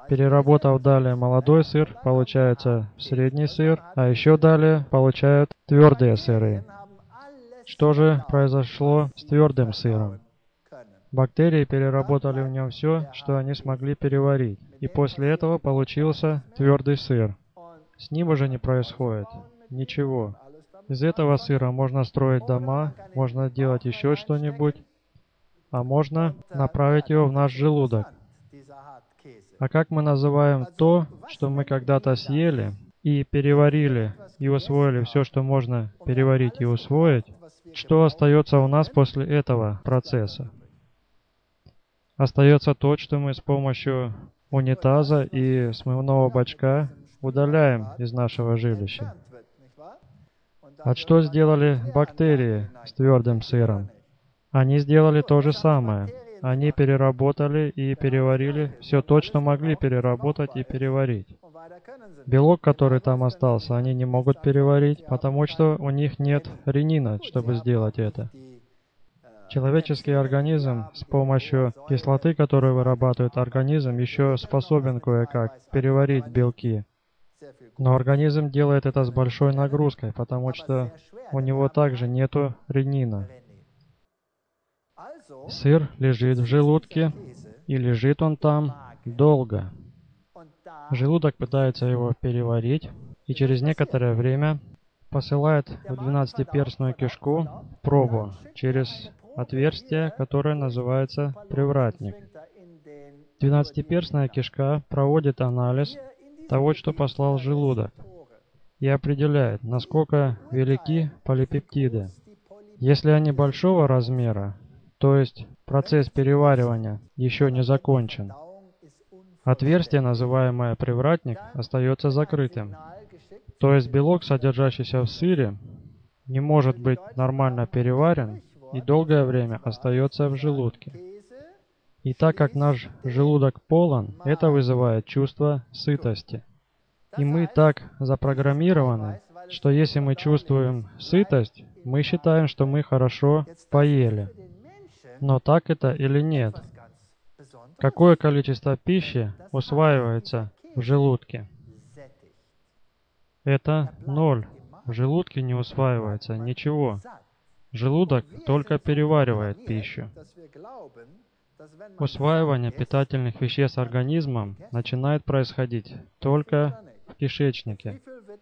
Переработав далее молодой сыр, получается средний сыр, а еще далее получают твердые сыры. Что же произошло с твердым сыром? Бактерии переработали в нем все, что они смогли переварить, и после этого получился твердый сыр. С ним уже не происходит ничего. Из этого сыра можно строить дома, можно делать еще что-нибудь, а можно направить его в наш желудок. А как мы называем то, что мы когда-то съели и переварили, и усвоили все, что можно переварить и усвоить? Что остается у нас после этого процесса? Остается то, что мы с помощью унитаза и смывного бачка удаляем из нашего жилища. А что сделали бактерии с твердым сыром? Они сделали то же самое. Они переработали и переварили все то, что могли переработать и переварить. Белок, который там остался, они не могут переварить, потому что у них нет ренина, чтобы сделать это. Человеческий организм с помощью кислоты, которую вырабатывает организм, еще способен кое-как переварить белки. Но организм делает это с большой нагрузкой, потому что у него также нету ренина. Сыр лежит в желудке, и лежит он там долго. Желудок пытается его переварить, и через некоторое время посылает в двенадцатиперстную кишку пробу через отверстие, которое называется привратник. Двенадцатиперстная кишка проводит анализ того, что послал желудок, и определяет, насколько велики полипептиды. Если они большого размера, то есть процесс переваривания еще не закончен, отверстие, называемое привратник, остается закрытым. То есть белок, содержащийся в сыре, не может быть нормально переварен и долгое время остается в желудке. И так как наш желудок полон, это вызывает чувство сытости. И мы так запрограммированы, что если мы чувствуем сытость, мы считаем, что мы хорошо поели. Но так это или нет? Какое количество пищи усваивается в желудке? Это ноль. В желудке не усваивается ничего. Желудок только переваривает пищу. Усваивание питательных веществ организмом начинает происходить только в кишечнике.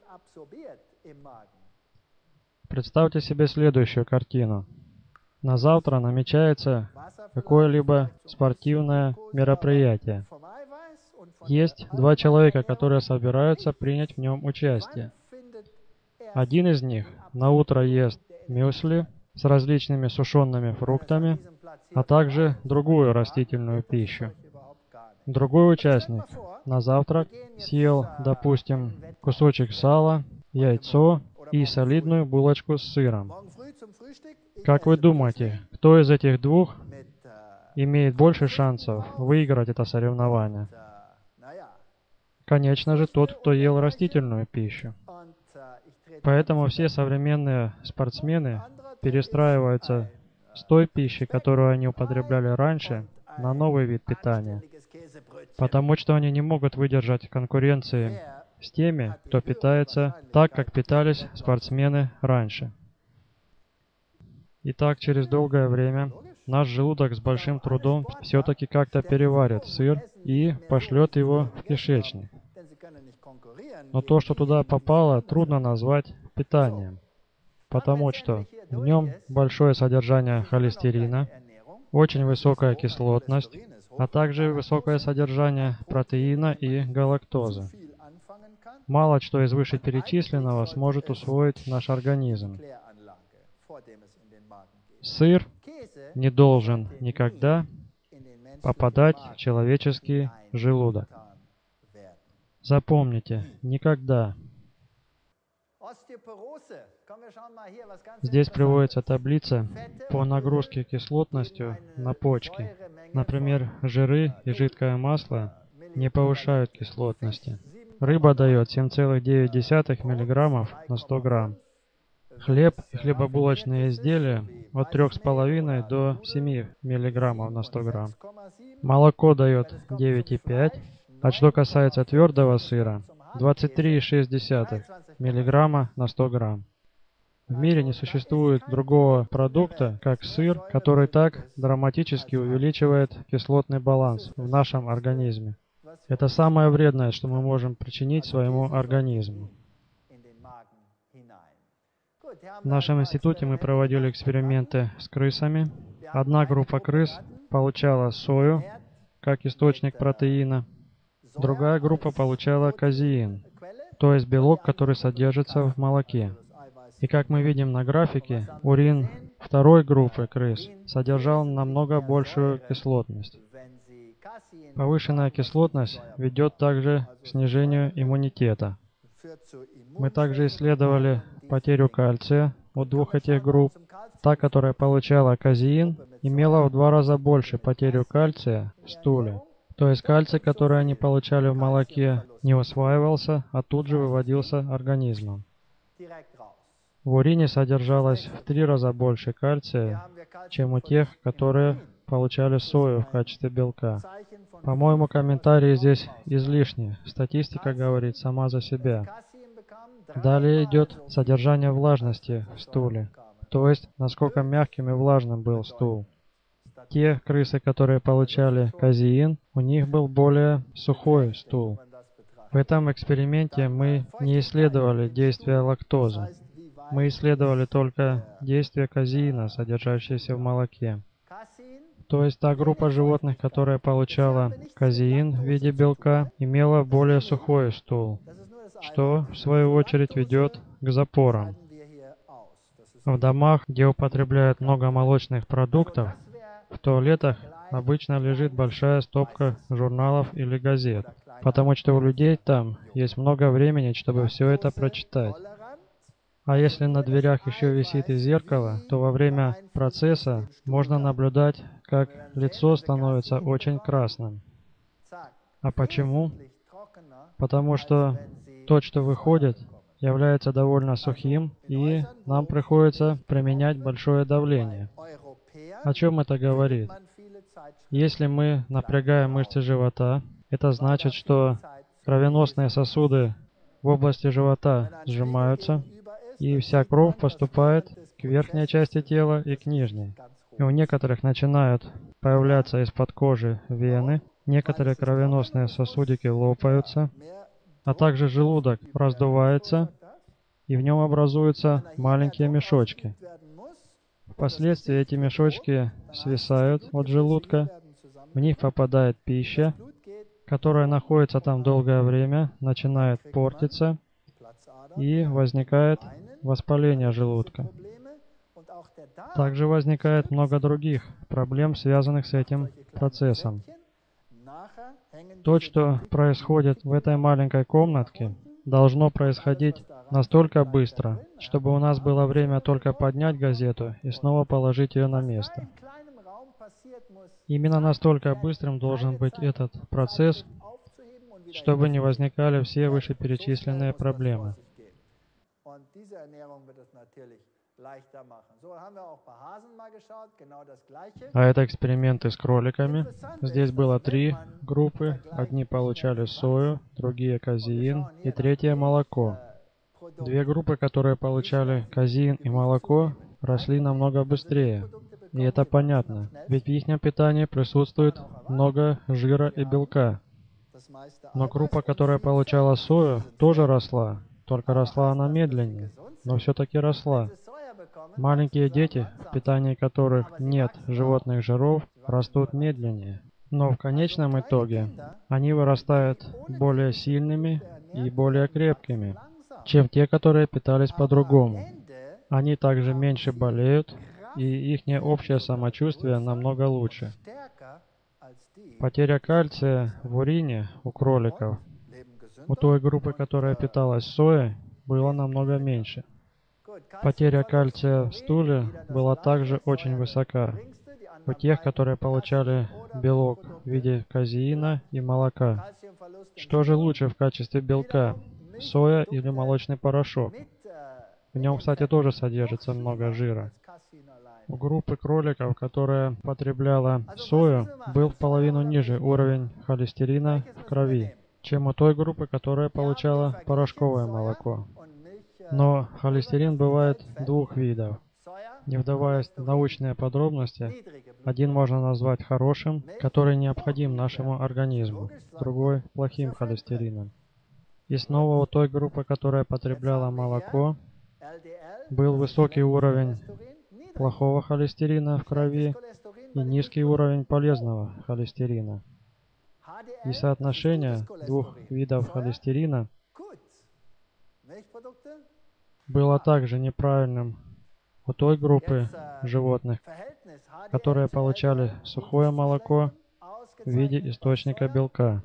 Представьте себе следующую картину. На завтра намечается какое-либо спортивное мероприятие. Есть два человека, которые собираются принять в нем участие. Один из них на утро ест мюсли с различными сушеными фруктами, а также другую растительную пищу. Другой участник на завтрак съел, допустим, кусочек сала, яйцо и солидную булочку с сыром. Как вы думаете, кто из этих двух имеет больше шансов выиграть это соревнование? Конечно же, тот, кто ел растительную пищу. Поэтому все современные спортсмены перестраиваются с той пищи, которую они употребляли раньше, на новый вид питания, потому что они не могут выдержать конкуренции с теми, кто питается так, как питались спортсмены раньше. Итак, через долгое время наш желудок с большим трудом все-таки как-то переварит сыр и пошлет его в кишечник. Но то, что туда попало, трудно назвать питанием, потому что в нем большое содержание холестерина, очень высокая кислотность, а также высокое содержание протеина и галактозы. Мало что из вышеперечисленного сможет усвоить наш организм. Сыр не должен никогда попадать в человеческий желудок. Запомните, никогда. Здесь приводится таблица по нагрузке кислотностью на почки. Например, жиры и жидкое масло не повышают кислотности. Рыба дает семь целых девять десятых миллиграммов на сто грамм. Хлеб и хлебобулочные изделия от трёх с половиной до семи миллиграммов на сто грамм. Молоко дает девять и пять, А что касается твердого сыра, двадцать три и шесть десятых миллиграмма на сто грамм. В мире не существует другого продукта, как сыр, который так драматически увеличивает кислотный баланс в нашем организме. Это самое вредное, что мы можем причинить своему организму. В нашем институте мы проводили эксперименты с крысами. Одна группа крыс получала сою как источник протеина, другая группа получала казеин, то есть белок, который содержится в молоке. И как мы видим на графике, урин второй группы крыс содержал намного большую кислотность. Повышенная кислотность ведет также к снижению иммунитета. Мы также исследовали потерю кальция у двух этих групп. Та, которая получала казеин, имела в два раза больше потерю кальция в стуле. То есть кальций, который они получали в молоке, не усваивался, а тут же выводился организмом. В урине содержалось в три раза больше кальция, чем у тех, которые получали сою в качестве белка. По-моему, комментарии здесь излишни. Статистика говорит сама за себя. Далее идет содержание влажности в стуле, то есть насколько мягким и влажным был стул. Те крысы, которые получали казеин, у них был более сухой стул. В этом эксперименте мы не исследовали действие лактозы. Мы исследовали только действие казеина, содержащееся в молоке. То есть та группа животных, которая получала казеин в виде белка, имела более сухой стул, что, в свою очередь, ведет к запорам. В домах, где употребляют много молочных продуктов, в туалетах обычно лежит большая стопка журналов или газет, потому что у людей там есть много времени, чтобы все это прочитать. А если на дверях еще висит и зеркало, то во время процесса можно наблюдать, как лицо становится очень красным. А почему? Потому что то, что выходит, является довольно сухим, и нам приходится применять большое давление. О чем это говорит? Если мы напрягаем мышцы живота, это значит, что кровеносные сосуды в области живота сжимаются, и вся кровь поступает к верхней части тела и к нижней. И у некоторых начинают появляться из-под кожи вены, некоторые кровеносные сосудики лопаются, а также желудок раздувается, и в нем образуются маленькие мешочки. Впоследствии эти мешочки свисают от желудка, в них попадает пища, которая находится там долгое время, начинает портиться, и возникает воспаление желудка. Также возникает много других проблем, связанных с этим процессом. То, что происходит в этой маленькой комнатке, должно происходить настолько быстро, чтобы у нас было время только поднять газету и снова положить ее на место. Именно настолько быстрым должен быть этот процесс, чтобы не возникали все вышеперечисленные проблемы. А это эксперименты с кроликами. Здесь было три группы. Одни получали сою, другие казеин и третье молоко. Две группы, которые получали казеин и молоко, росли намного быстрее. И это понятно, ведь в их питании присутствует много жира и белка. Но группа, которая получала сою, тоже росла, только росла она медленнее, но все-таки росла. Маленькие дети, в питании которых нет животных жиров, растут медленнее. Но в конечном итоге они вырастают более сильными и более крепкими, чем те, которые питались по-другому. Они также меньше болеют, и их общее самочувствие намного лучше. Потеря кальция в урине у кроликов у той группы, которая питалась соей, была намного меньше. Потеря кальция в стуле была также очень высока у тех, которые получали белок в виде казеина и молока. Что же лучше в качестве белка, соя или молочный порошок? В нем, кстати, тоже содержится много жира. У группы кроликов, которая потребляла сою, был в половину ниже уровень холестерина в крови, чем у той группы, которая получала порошковое молоко. Но холестерин бывает двух видов. Не вдаваясь в научные подробности, один можно назвать хорошим, который необходим нашему организму, другой – плохим холестерином. И снова у той группы, которая потребляла молоко, был высокий уровень плохого холестерина в крови и низкий уровень полезного холестерина. И соотношение двух видов холестерина было также неправильным у той группы животных, которые получали сухое молоко в виде источника белка.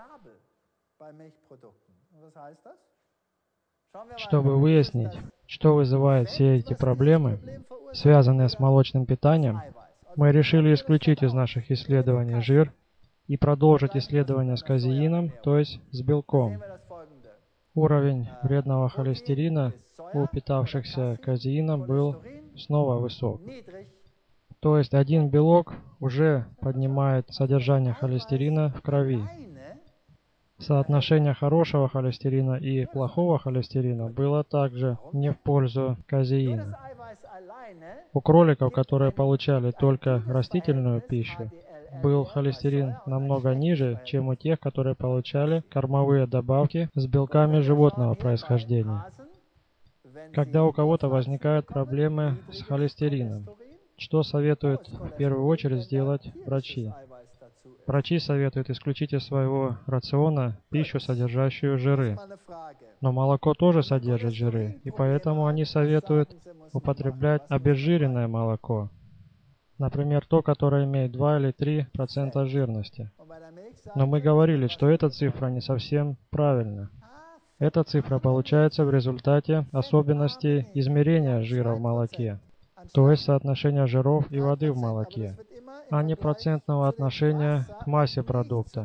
Чтобы выяснить, что вызывает все эти проблемы, связанные с молочным питанием, мы решили исключить из наших исследований жир и продолжить исследования с казеином, то есть с белком. Уровень вредного холестерина у питавшихся казеином был снова высок. То есть один белок уже поднимает содержание холестерина в крови. Соотношение хорошего холестерина и плохого холестерина было также не в пользу казеина. У кроликов, которые получали только растительную пищу, был холестерин намного ниже, чем у тех, которые получали кормовые добавки с белками животного происхождения. Когда у кого-то возникают проблемы с холестерином, что советуют в первую очередь сделать врачи? Врачи советуют исключить из своего рациона пищу, содержащую жиры. Но молоко тоже содержит жиры, и поэтому они советуют употреблять обезжиренное молоко. Например, то, которое имеет два или три процента жирности. Но мы говорили, что эта цифра не совсем правильна. Эта цифра получается в результате особенностей измерения жира в молоке, то есть соотношения жиров и воды в молоке, а не процентного отношения к массе продукта.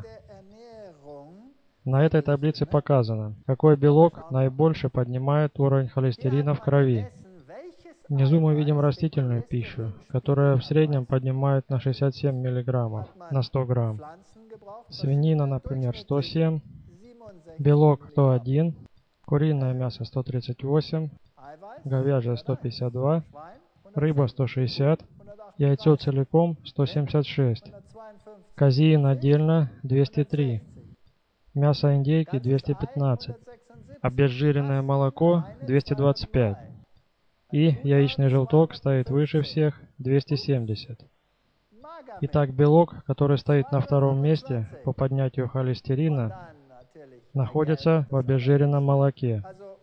На этой таблице показано, какой белок наибольше поднимает уровень холестерина в крови. Внизу мы видим растительную пищу, которая в среднем поднимает на шестьдесят семь миллиграммов на сто грамм. Свинина, например, сто семь, белок сто один, куриное мясо сто тридцать восемь, говяжье сто пятьдесят два, рыба сто шестьдесят, яйцо целиком сто семьдесят шесть, казеин отдельно двести три, мясо индейки двести пятнадцать, обезжиренное молоко двести двадцать пять. И яичный желток стоит выше всех двести семьдесят. Итак, белок, который стоит на втором месте по поднятию холестерина, находится в обезжиренном молоке.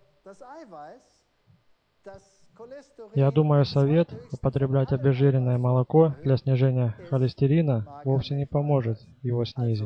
Я думаю, совет употреблять обезжиренное молоко для снижения холестерина вовсе не поможет его снизить.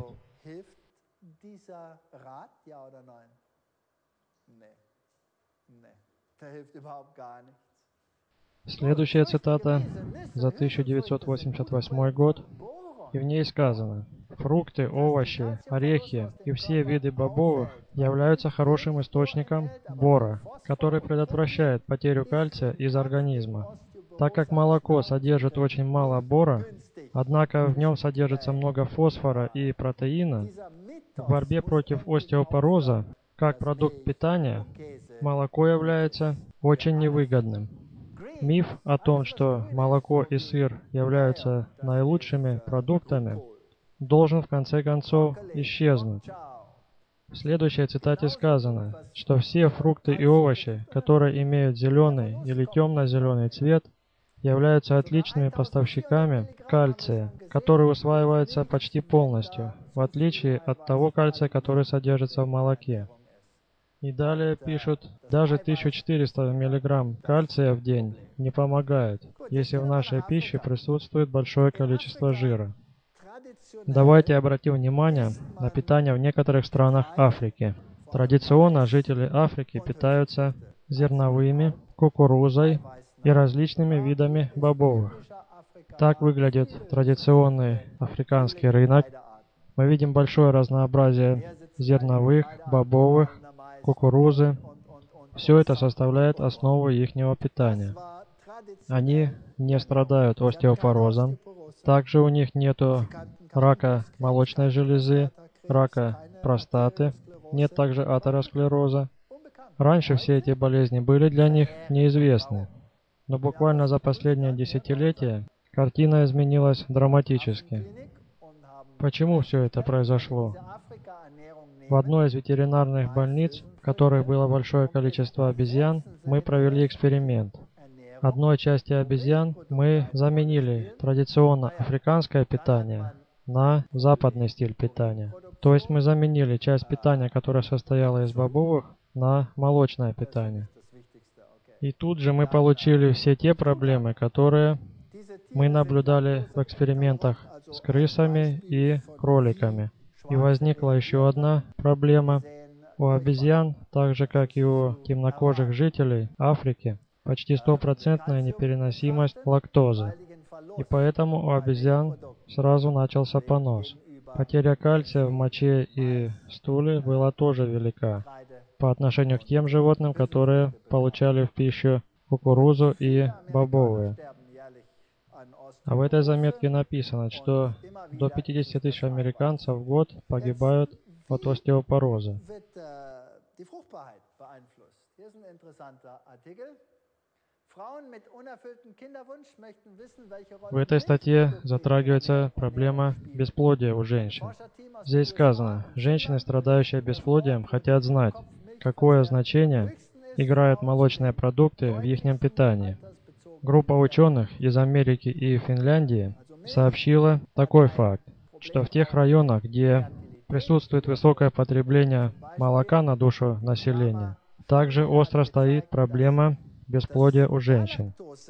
Следующая цитата за тысяча девятьсот восемьдесят восьмой год, и в ней сказано: «Фрукты, овощи, орехи и все виды бобовых являются хорошим источником бора, который предотвращает потерю кальция из организма. Так как молоко содержит очень мало бора, однако в нем содержится много фосфора и протеина, в борьбе против остеопороза, как продукт питания, молоко является очень невыгодным». Миф о том, что молоко и сыр являются наилучшими продуктами, должен в конце концов исчезнуть. В следующей цитате сказано, что все фрукты и овощи, которые имеют зеленый или темно-зеленый цвет, являются отличными поставщиками кальция, который усваивается почти полностью, в отличие от того кальция, который содержится в молоке. И далее пишут, даже тысяча четыреста миллиграмм кальция в день не помогает, если в нашей пище присутствует большое количество жира. Давайте обратим внимание на питание в некоторых странах Африки. Традиционно жители Африки питаются зерновыми, кукурузой и различными видами бобовых. Так выглядит традиционный африканский рынок. Мы видим большое разнообразие зерновых, бобовых, кукурузы. Все это составляет основу ихнего питания. Они не страдают остеопорозом. Также у них нету рака молочной железы, рака простаты, нет также атеросклероза. Раньше все эти болезни были для них неизвестны, но буквально за последнее десятилетие картина изменилась драматически. Почему все это произошло? В одной из ветеринарных больниц, в которых было большое количество обезьян, мы провели эксперимент. Одной части обезьян мы заменили традиционно африканское питание на западный стиль питания. То есть мы заменили часть питания, которая состояла из бобовых, на молочное питание. И тут же мы получили все те проблемы, которые мы наблюдали в экспериментах с крысами и кроликами. И возникла еще одна проблема. У обезьян, так же как и у темнокожих жителей Африки, почти стопроцентная непереносимость лактозы. И поэтому у обезьян сразу начался понос. Потеря кальция в моче и стуле была тоже велика по отношению к тем животным, которые получали в пищу кукурузу и бобовые. А в этой заметке написано, что до пятидесяти тысяч американцев в год погибают от остеопороза. В этой статье затрагивается проблема бесплодия у женщин. Здесь сказано, женщины, страдающие бесплодием, хотят знать, какое значение играют молочные продукты в их питании. Группа ученых из Америки и Финляндии сообщила такой факт, что в тех районах, где присутствует высокое потребление молока на душу населения, также остро стоит проблема бесплодия у женщин.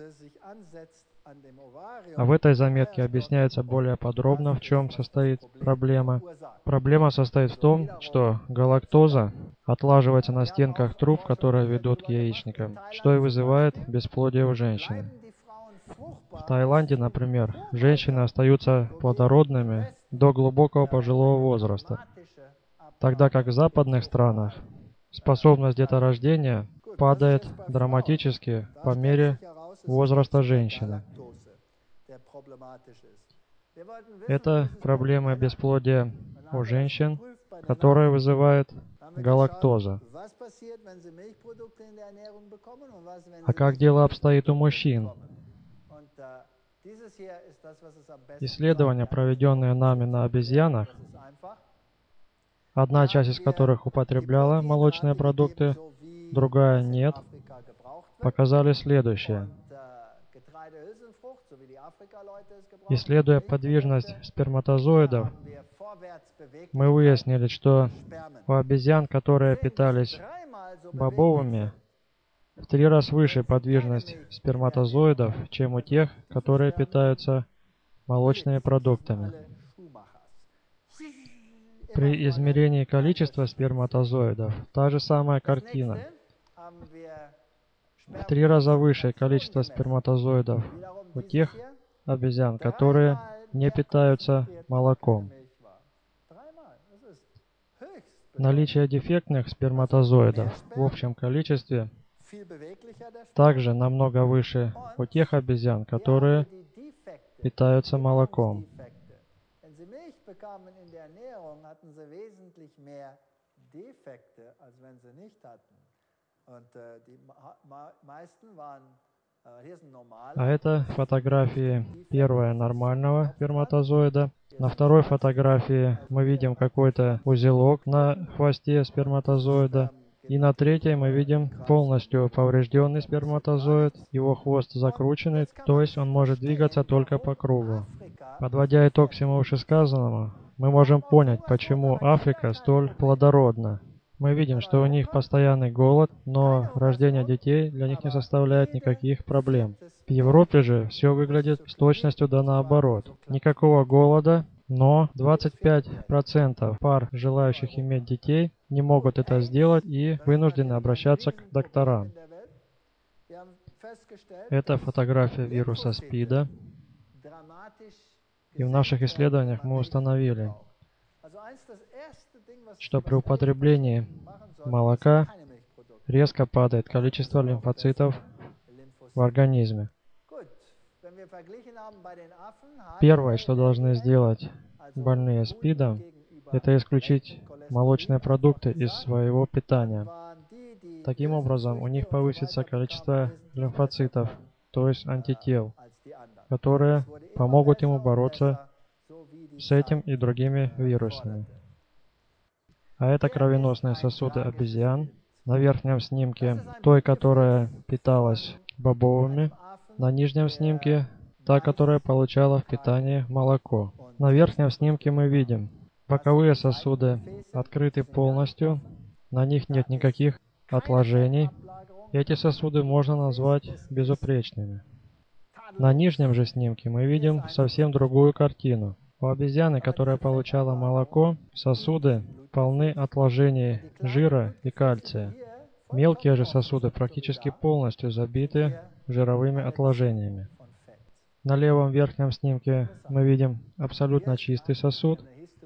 А в этой заметке объясняется более подробно, в чем состоит проблема. Проблема состоит в том, что галактоза отлаживается на стенках труб, которые ведут к яичникам, что и вызывает бесплодие у женщины. В Таиланде, например, женщины остаются плодородными до глубокого пожилого возраста, тогда как в западных странах способность деторождения падает драматически по мере возраста женщины. Это проблема бесплодия у женщин, которая вызывает галактоза. А как дело обстоит у мужчин? Исследования, проведенные нами на обезьянах, одна часть из которых употребляла молочные продукты, другая нет, показали следующее. Исследуя подвижность сперматозоидов, мы выяснили, что у обезьян, которые питались бобовыми, в три раза выше подвижность сперматозоидов, чем у тех, которые питаются молочными продуктами. При измерении количества сперматозоидов та же самая картина. В три раза выше количество сперматозоидов у тех обезьян, которые не питаются молоком. Наличие дефектных сперматозоидов в общем количестве также намного выше у тех обезьян, которые питаются молоком. А это фотографии первая нормального сперматозоида. На второй фотографии мы видим какой-то узелок на хвосте сперматозоида. И на третьей мы видим полностью поврежденный сперматозоид, его хвост закрученный, то есть он может двигаться только по кругу. Подводя итог всему вышесказанному, мы можем понять, почему Африка столь плодородна. Мы видим, что у них постоянный голод, но рождение детей для них не составляет никаких проблем. В Европе же все выглядит с точностью да наоборот. Никакого голода, но двадцать пять процентов пар, желающих иметь детей, не могут это сделать и вынуждены обращаться к докторам. Это фотография вируса СПИДа. И в наших исследованиях мы установили, что при употреблении молока резко падает количество лимфоцитов в организме. Первое, что должны сделать больные СПИДом, это исключить молочные продукты из своего питания. Таким образом, у них повысится количество лимфоцитов, то есть антител, которые помогут ему бороться с этим и другими вирусами. А это кровеносные сосуды обезьян. На верхнем снимке той, которая питалась бобовыми, на нижнем снимке та, которая получала в питании молоко. На верхнем снимке мы видим, боковые сосуды открыты полностью, на них нет никаких отложений. Эти сосуды можно назвать безупречными. На нижнем же снимке мы видим совсем другую картину. У обезьяны, которая получала молоко, сосуды полны отложений жира и кальция. Мелкие же сосуды практически полностью забиты жировыми отложениями. На левом верхнем снимке мы видим абсолютно чистый сосуд.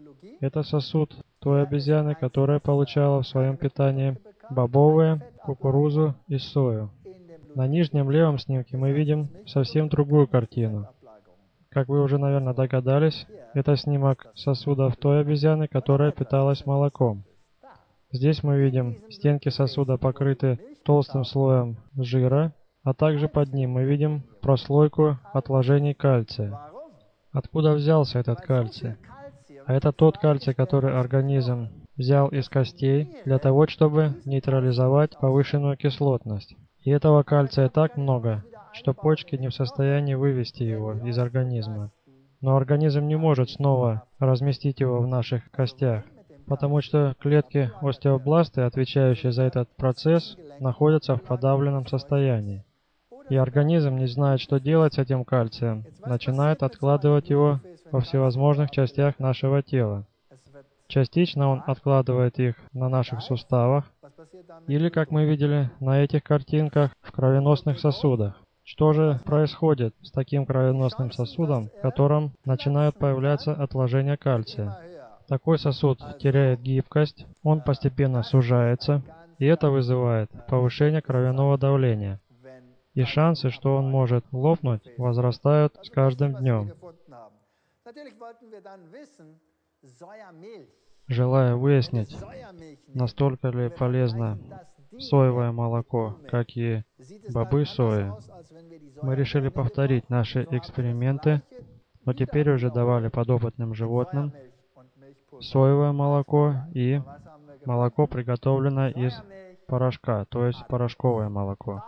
Это сосуд той обезьяны, которая получала в своем питании бобовые, кукурузу и сою. На нижнем левом снимке мы видим совсем другую картину. Как вы уже, наверное, догадались, это снимок сосудов той обезьяны, которая питалась молоком. Здесь мы видим, стенки сосуда покрыты толстым слоем жира, а также под ним мы видим прослойку отложений кальция. Откуда взялся этот кальций? А это тот кальций, который организм взял из костей для того, чтобы нейтрализовать повышенную кислотность. И этого кальция так много, что почки не в состоянии вывести его из организма. Но организм не может снова разместить его в наших костях, потому что клетки остеобласты, отвечающие за этот процесс, находятся в подавленном состоянии. И организм не знает, что делать с этим кальцием, начинает откладывать его во всевозможных частях нашего тела. Частично он откладывает их на наших суставах, или, как мы видели на этих картинках, в кровеносных сосудах. Что же происходит с таким кровеносным сосудом, в котором начинают появляться отложения кальция? Такой сосуд теряет гибкость, он постепенно сужается, и это вызывает повышение кровяного давления. И шансы, что он может лопнуть, возрастают с каждым днем. Желая выяснить, настолько ли полезно соевое молоко, как и бобы сои, мы решили повторить наши эксперименты, но теперь уже давали подопытным животным соевое молоко и молоко, приготовленное из порошка, то есть порошковое молоко.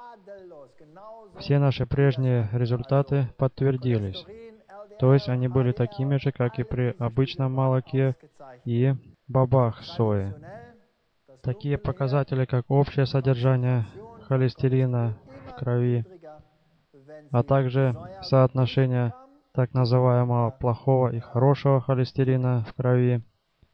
Все наши прежние результаты подтвердились, то есть они были такими же, как и при обычном молоке и бобах сои. Такие показатели, как общее содержание холестерина в крови, а также соотношение так называемого плохого и хорошего холестерина в крови,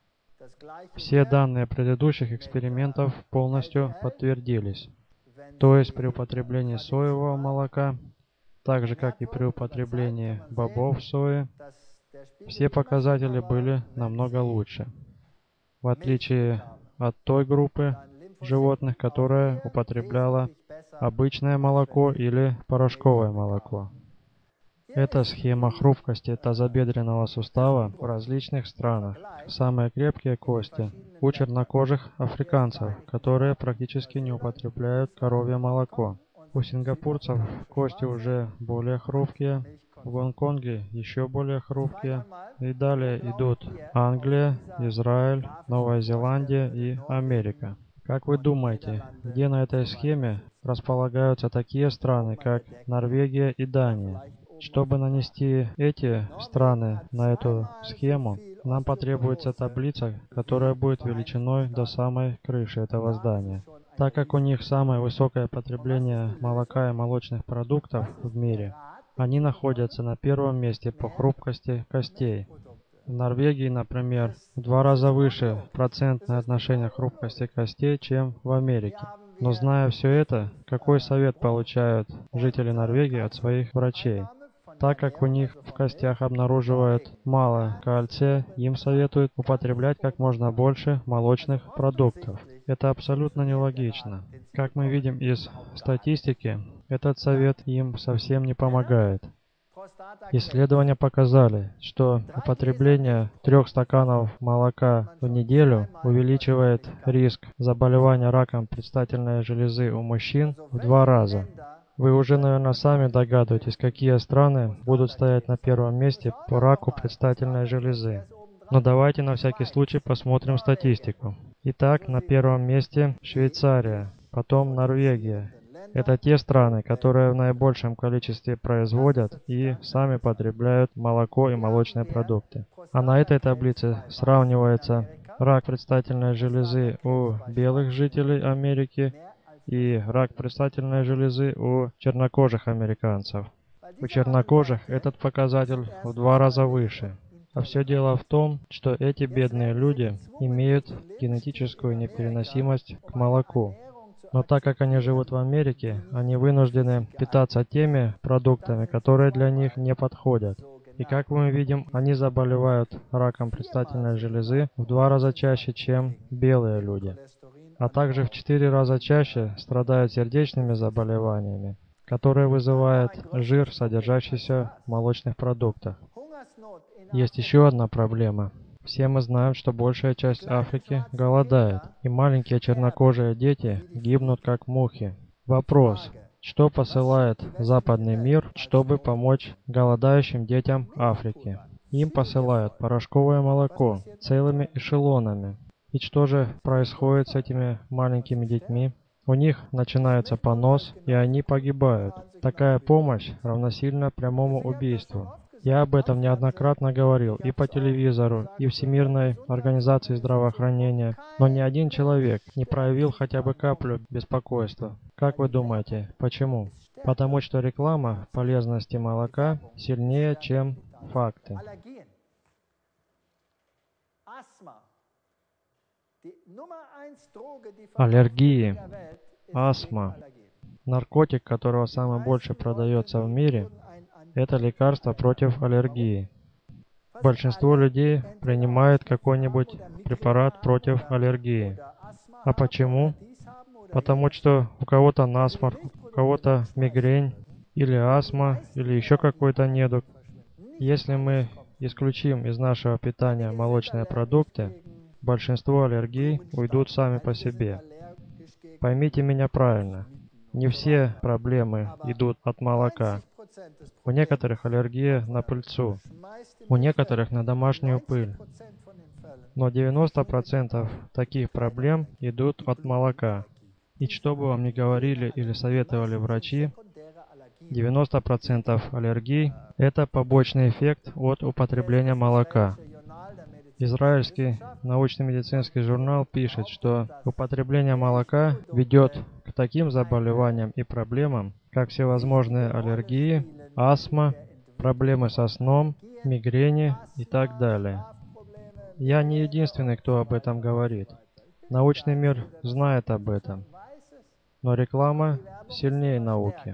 все данные предыдущих экспериментов полностью подтвердились. То есть при употреблении соевого молока, так же как и при употреблении бобов сои, все показатели были намного лучше, в отличие от той группы животных, которая употребляла обычное молоко или порошковое молоко. Это схема хрупкости тазобедренного сустава в различных странах. Самые крепкие кости у чернокожих африканцев, которые практически не употребляют коровье молоко. У сингапурцев кости уже более хрупкие, в Гонконге еще более хрупкие. И далее идут Англия, Израиль, Новая Зеландия и Америка. Как вы думаете, где на этой схеме располагаются такие страны, как Норвегия и Дания? Чтобы нанести эти страны на эту схему, нам потребуется таблица, которая будет величиной до самой крыши этого здания. Так как у них самое высокое потребление молока и молочных продуктов в мире, они находятся на первом месте по хрупкости костей. В Норвегии, например, в два раза выше процентное отношение хрупкости костей, чем в Америке. Но зная все это, какой совет получают жители Норвегии от своих врачей? Так как у них в костях обнаруживают мало кальция, им советуют употреблять как можно больше молочных продуктов. Это абсолютно нелогично. Как мы видим из статистики, этот совет им совсем не помогает. Исследования показали, что употребление трех стаканов молока в неделю увеличивает риск заболевания раком предстательной железы у мужчин в два раза. Вы уже, наверное, сами догадываетесь, какие страны будут стоять на первом месте по раку предстательной железы. Но давайте на всякий случай посмотрим статистику. Итак, на первом месте Швейцария, потом Норвегия. Это те страны, которые в наибольшем количестве производят и сами потребляют молоко и молочные продукты. А на этой таблице сравнивается рак предстательной железы у белых жителей Америки и рак предстательной железы у чернокожих американцев. У чернокожих этот показатель в два раза выше. А все дело в том, что эти бедные люди имеют генетическую непереносимость к молоку. Но так как они живут в Америке, они вынуждены питаться теми продуктами, которые для них не подходят. И как мы видим, они заболевают раком предстательной железы в два раза чаще, чем белые люди. А также в четыре раза чаще страдают сердечными заболеваниями, которые вызывают жир, содержащийся в молочных продуктах. Есть еще одна проблема. Все мы знаем, что большая часть Африки голодает, и маленькие чернокожие дети гибнут как мухи. Вопрос: что посылает западный мир, чтобы помочь голодающим детям Африки? Им посылают порошковое молоко целыми эшелонами. И что же происходит с этими маленькими детьми? У них начинается понос, и они погибают. Такая помощь равносильна прямому убийству. Я об этом неоднократно говорил и по телевизору, и Всемирной организации здравоохранения, но ни один человек не проявил хотя бы каплю беспокойства. Как вы думаете, почему? Потому что реклама полезности молока сильнее, чем факты. Аллергии, астма. Наркотик, которого самое больше продается в мире, это лекарство против аллергии. Большинство людей принимает какой-нибудь препарат против аллергии. А почему? Потому что у кого-то насморк, у кого-то мигрень, или астма, или еще какой-то недуг. Если мы исключим из нашего питания молочные продукты, большинство аллергий уйдут сами по себе. Поймите меня правильно. Не все проблемы идут от молока. У некоторых аллергия на пыльцу, у некоторых на домашнюю пыль. Но девяносто процентов таких проблем идут от молока. И что бы вам ни говорили или советовали врачи, девяносто процентов аллергий – это побочный эффект от употребления молока. Израильский научно-медицинский журнал пишет, что употребление молока ведет к таким заболеваниям и проблемам, как всевозможные аллергии, астма, проблемы со сном, мигрени и так далее. Я не единственный, кто об этом говорит. Научный мир знает об этом. Но реклама сильнее науки.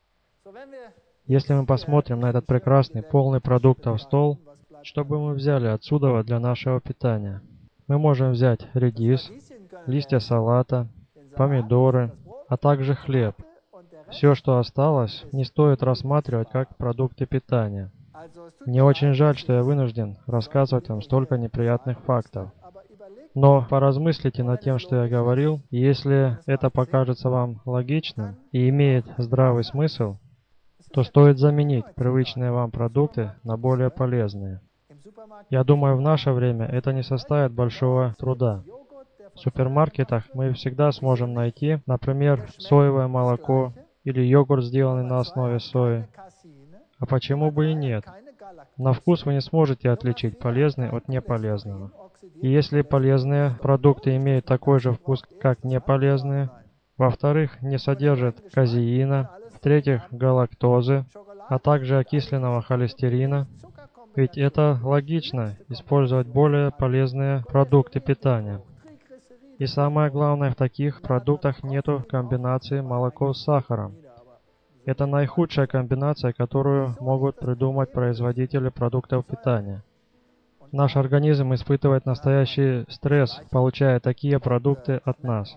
Если мы посмотрим на этот прекрасный, полный продуктов стол, что бы мы взяли отсюда для нашего питания? Мы можем взять редис, листья салата, помидоры, а также хлеб. Все, что осталось, не стоит рассматривать как продукты питания. Мне очень жаль, что я вынужден рассказывать вам столько неприятных фактов. Но поразмыслите над тем, что я говорил, и если это покажется вам логичным и имеет здравый смысл, то стоит заменить привычные вам продукты на более полезные. Я думаю, в наше время это не составит большого труда. В супермаркетах мы всегда сможем найти, например, соевое молоко или йогурт, сделанный на основе сои. А почему бы и нет? На вкус вы не сможете отличить полезный от неполезного. И если полезные продукты имеют такой же вкус, как неполезные, во-вторых, не содержат казеина, в-третьих, галактозы, а также окисленного холестерина, ведь это логично использовать более полезные продукты питания. И самое главное, в таких продуктах нету комбинации молоко с сахаром. Это наихудшая комбинация, которую могут придумать производители продуктов питания. Наш организм испытывает настоящий стресс, получая такие продукты от нас.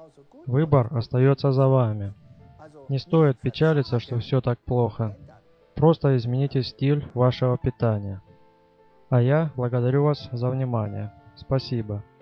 Выбор остается за вами. Не стоит печалиться, что все так плохо. Просто измените стиль вашего питания. А я благодарю вас за внимание. Спасибо.